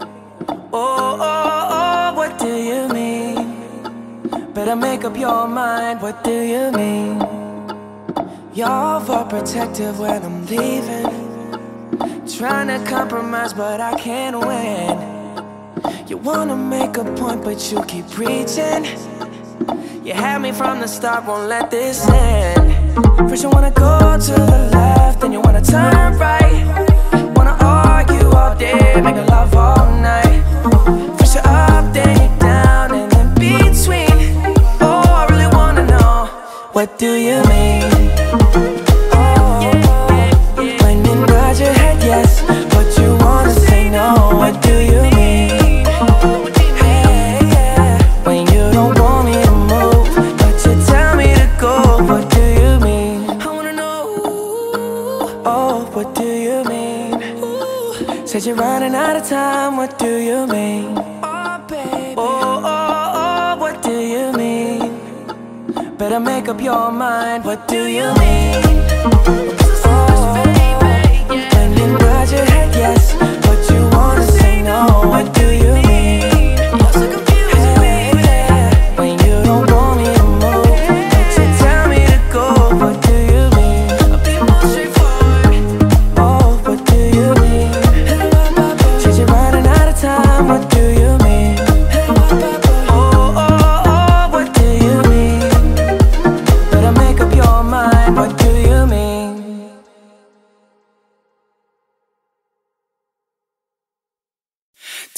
Oh, what do you mean? Better make up your mind. What do you mean? You're overprotective when I'm leaving. Trying to compromise, but I can't win. You wanna make a point, but you keep preaching. You had me from the start, won't let this end. First you wanna go to the left, then you wanna turn right. Wanna argue all day, making love all night. First you're up, then you're down, and in between. Oh, I really wanna know, what do you mean? Oh, when you nod your head yes, but you wanna say no. What do you mean? Hey, yeah, when you don't want me to move, but you tell me to go. What do you mean? I wanna know. Oh, what do you mean? Said you're running out of time. What do you mean? Oh, baby. Oh, what do you mean? Better make up your mind. What do you mean? Oh, when you nod your head yes, but you wanna say no. What do you mean?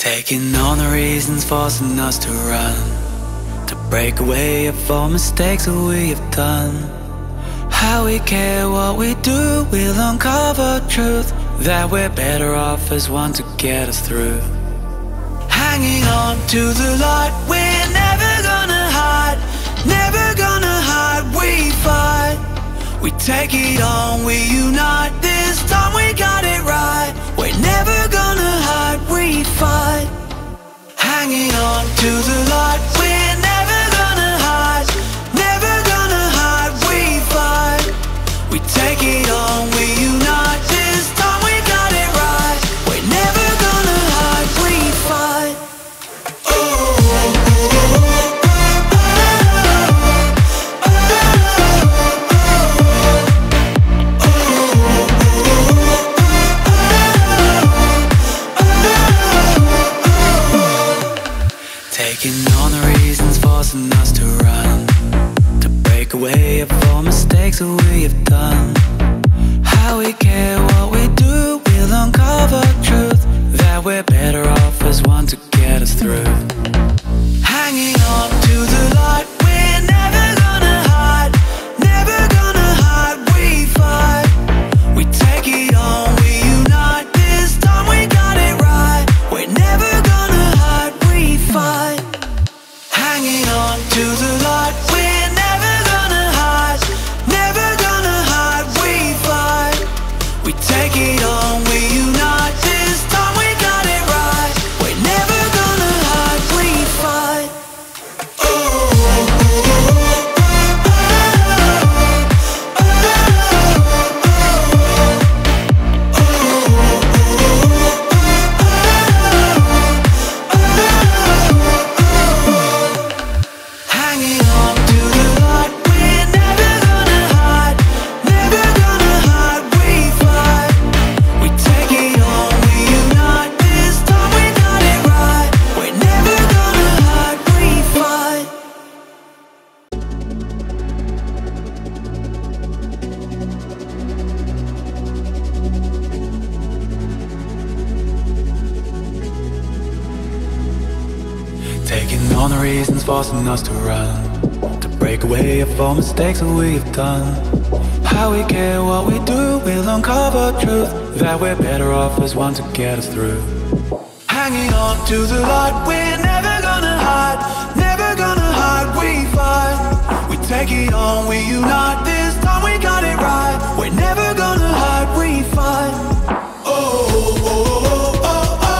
Taking on the reasons forcing us to run, to break away of all mistakes that we have done. How we care what we do, we'll uncover truth, that we're better off as one to get us through. Hanging on to the light, we're never gonna hide, never gonna hide, we fight. We take it on, we unite, this time we got it right. We're never gonna hide, we fight. Hanging on to the light, we're never gonna hide, never gonna hide, we fight. We take it on, we unite, this time we got it right. We're never gonna hide, we fight. Taking on the reasons forcing us to run, to break away of all mistakes that we have done. How we care what we do, we'll uncover truth, that we're better off as one to get us through. Hanging on to the light, we're never gonna hide, never gonna hide, we fight. We take it on, we unite, this time we got it right. We're never gonna hide, we fight. Hanging on to the light, we're never gonna hide, never gonna hide, we fight. We take it on, we unite, this time we got it right. We're never gonna hide, we fight. Hanging on to the light, we're never gonna hide, never gonna hide, we fight. We take it on, we unite, this time we got it right. We're never gonna hide, we fight. Taking on the reasons forcing us to run, to break away of all mistakes that we have done. How we care what we do, we'll uncover truth, that we're better off as one to get us through. Hanging on to the light, we're never gonna hide, never gonna hide, we fight. We take it on, we unite, this time we got it right. We're never gonna hide, we fight. Oh, oh, oh, oh, oh.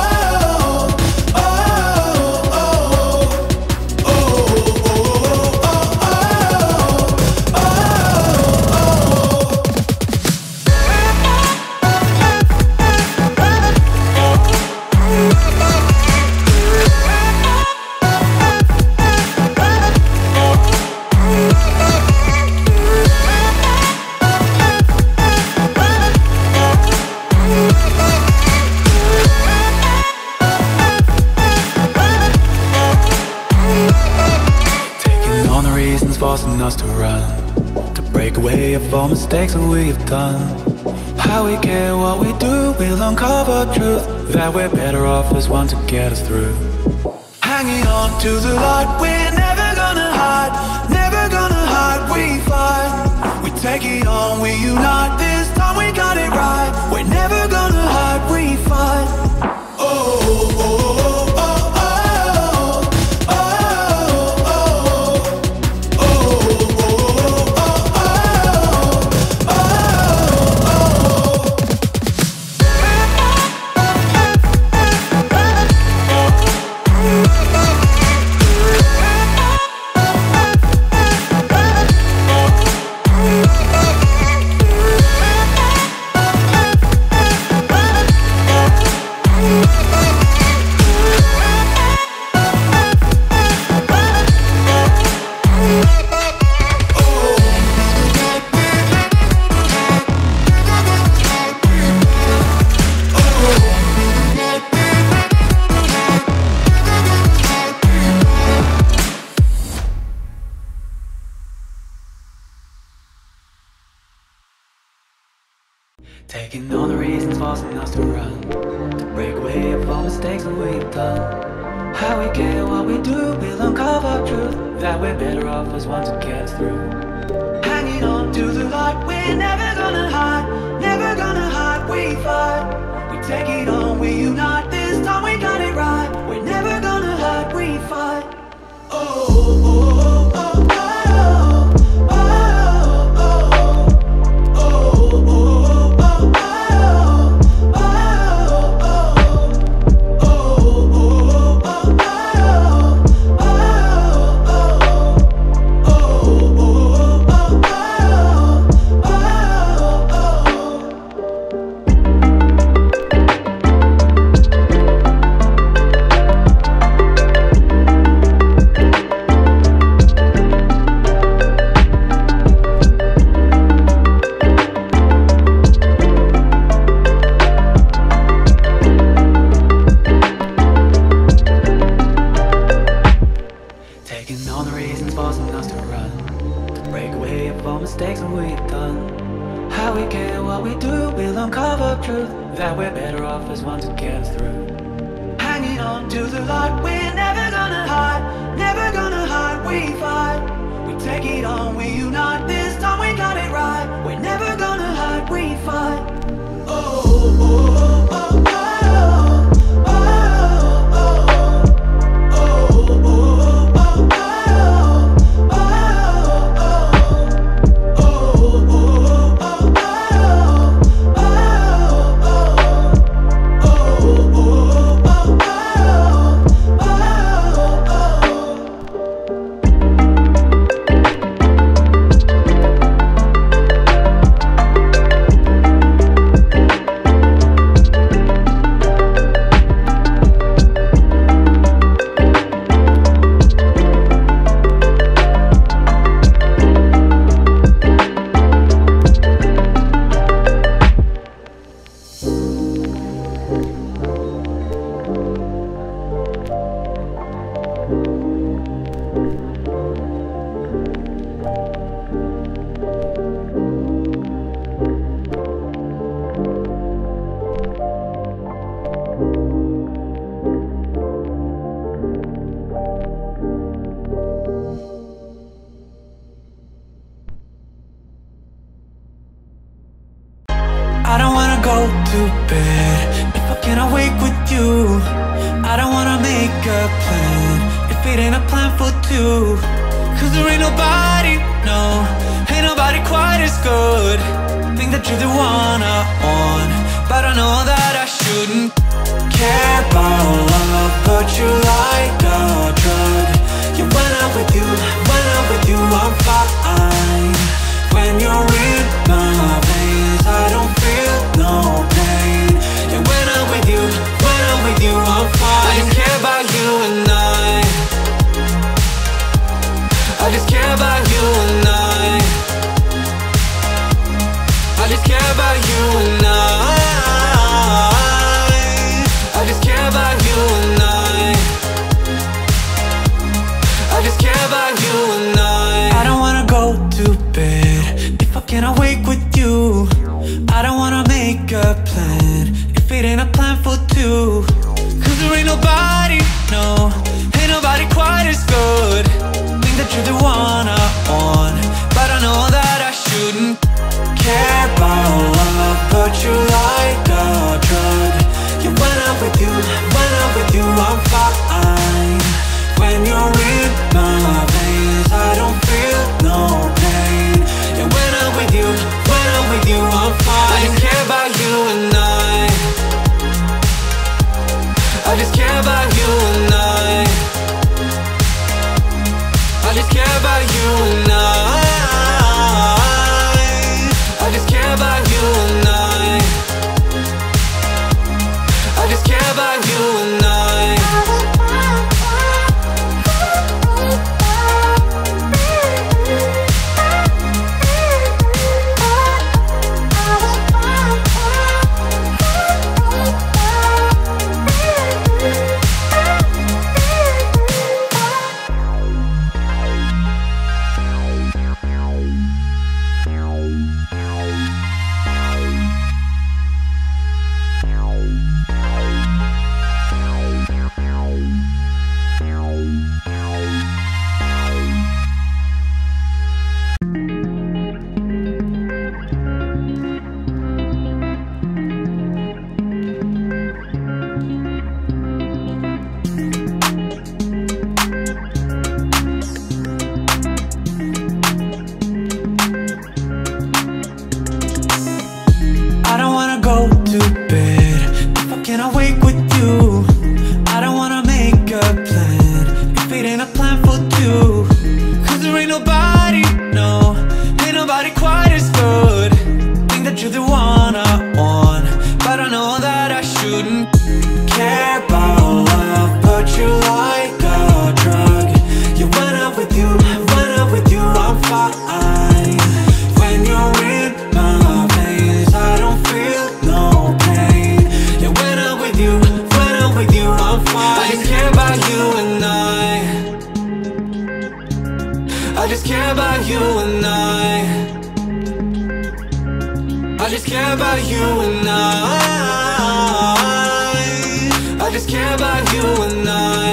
Forcing us to run, to break away of all mistakes that we have done. How we care what we do, we'll uncover truth, that we're better off as one to get us through. Hanging on to the light, we're never gonna hide, never gonna hide, we fight. We take it on, we unite, this time we got it right. We're never gonna hide, we fight. Oh, oh, oh, oh, oh. all the reasons forcing us to run, to break away of all mistakes that we've done. How we care what we do, we'll uncover truth, that we're better off as ones who get us through. Hanging on to the light, we're never gonna hide, never gonna hide, we fight. We take it on, we unite, this time we got it right. We're never gonna hide, we fight. Oh, oh, oh, oh, oh, oh. I don't wanna go to bed if I cannot wake with you. I don't wanna make a plan if it ain't a plan for two. Cause there ain't nobody, no, ain't nobody quite as good. Think that you're the one I want, but I know that I shouldn't care about love, but you like a drug. Yeah, when I'm with you, I'm fine. When you're in my veins, I don't feel no pain. Yeah, when I'm with you, I'm fine. I just care about you and I just care about you and I just care about you and shouldn't care about love, but you like a drug. You went up with you, I'm fine. When you're in my veins, I don't feel no pain. Yeah, when I'm with you, I'm fine. I just care about you and I just care about you and I just care about you and I just care about you and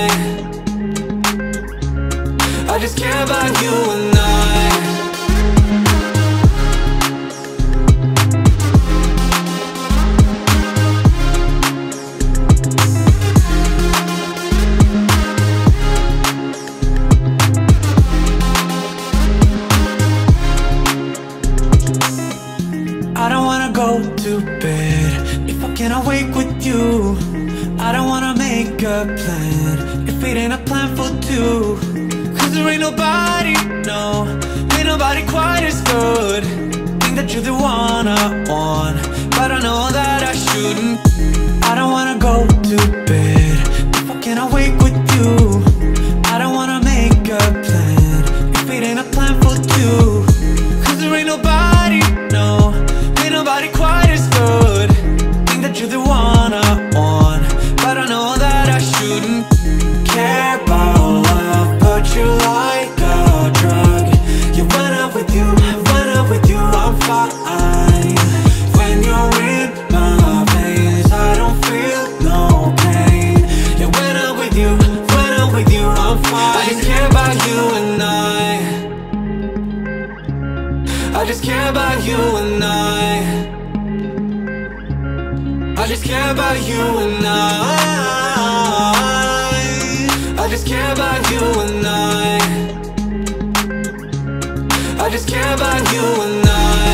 I just care about you and I don't wanna go to bed if I can't awake with you. I don't wanna make a plan if it ain't a plan for two. Cause there ain't nobody, no, ain't nobody quite as good. Think that you're the one I want, but I know that I shouldn't. I don't wanna go to bed if I can't awake with you. I don't wanna make a plan if it ain't a plan for two. Cause there ain't nobody, no, ain't nobody quite as good. Think that you're the one I want, but I know that I shouldn't care about love, but you like a drug. You went up with you, I'm fine. When you're in my veins, I don't feel no pain. Yeah, when I'm with you, I'm fine. I just care about you and I just care about you and I just care about you and I just care about you and I just care about you and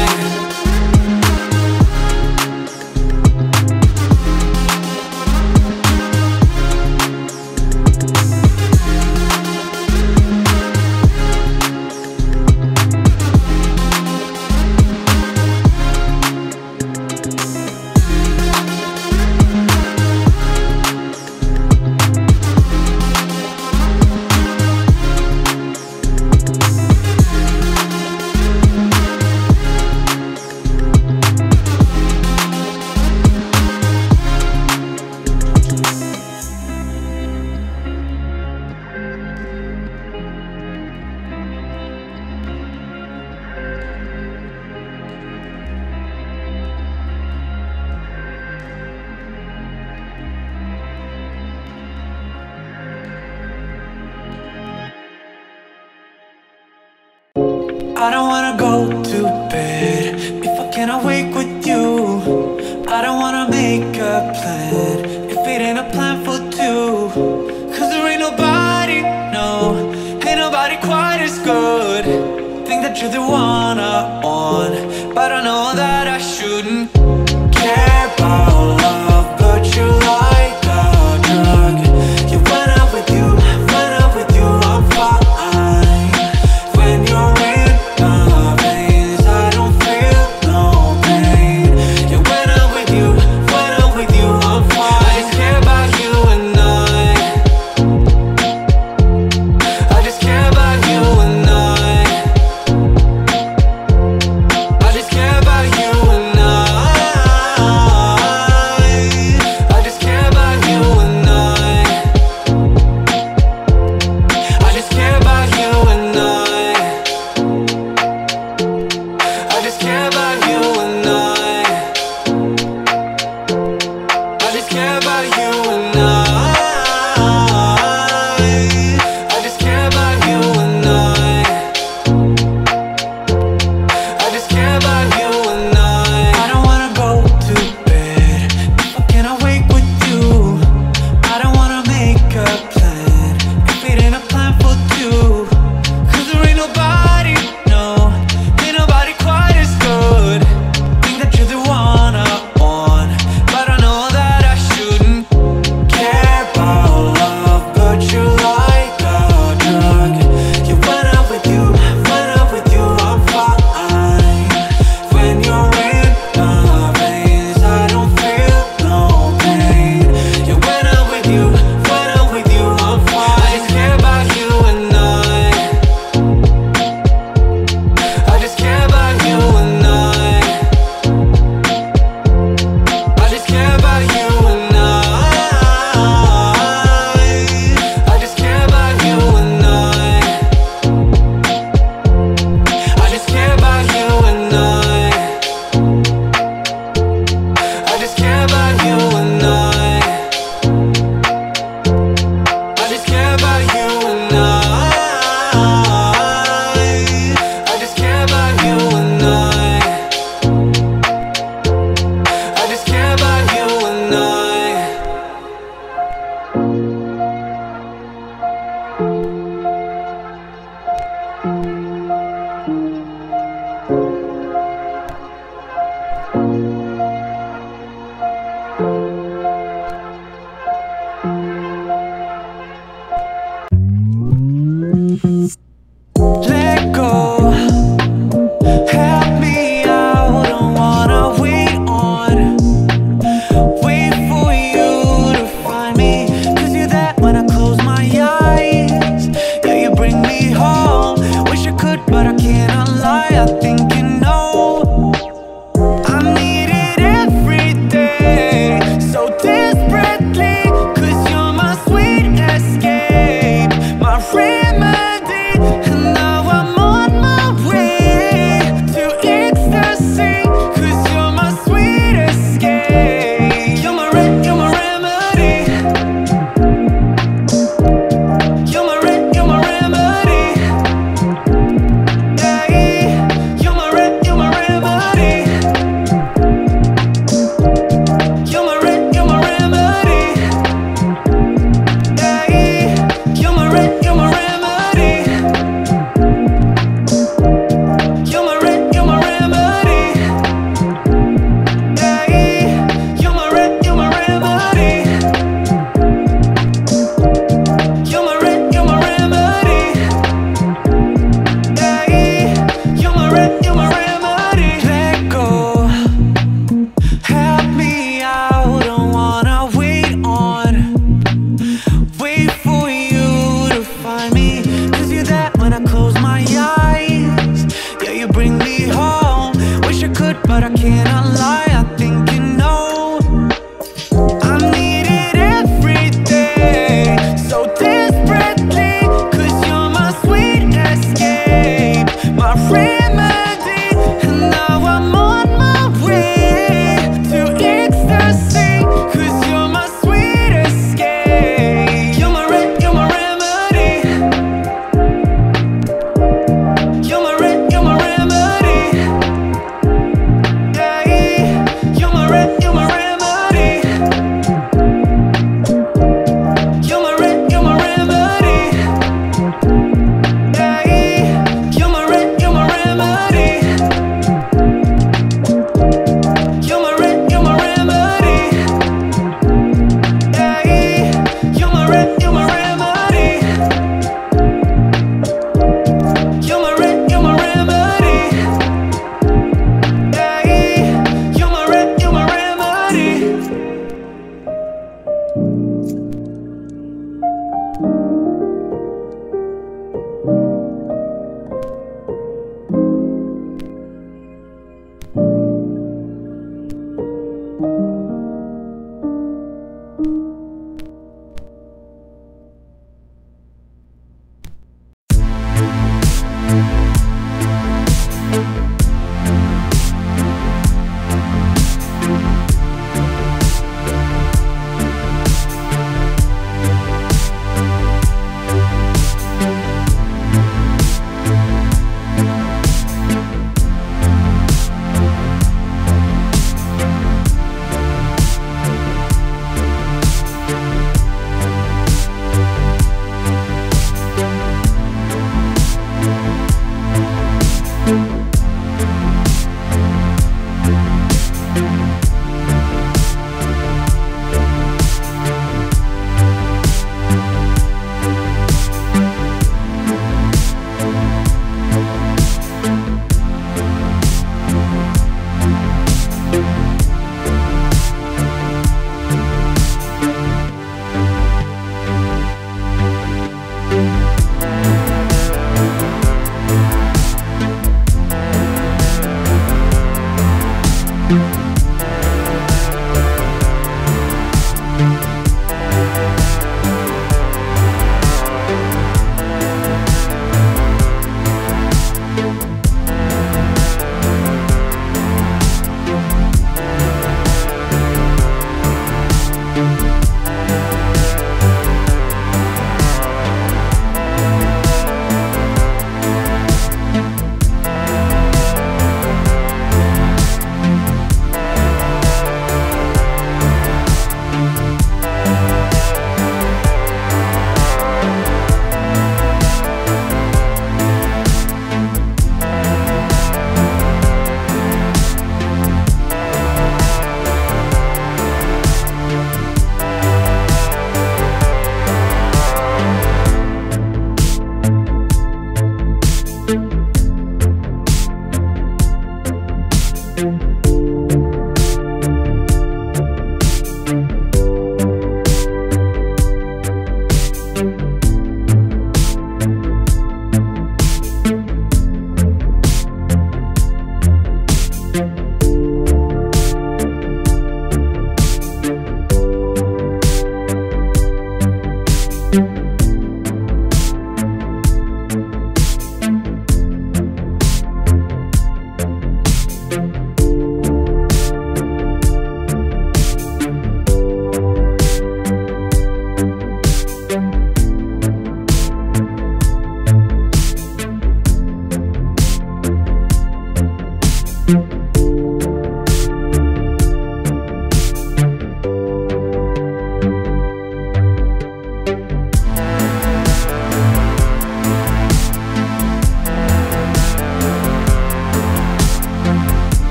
I don't wanna go to bed if I can't awake with you. I don't wanna make a plan if it ain't a plan for two. Cause there ain't nobody, no, ain't nobody quite as good. Think that you're the one I want, but I know that I shouldn't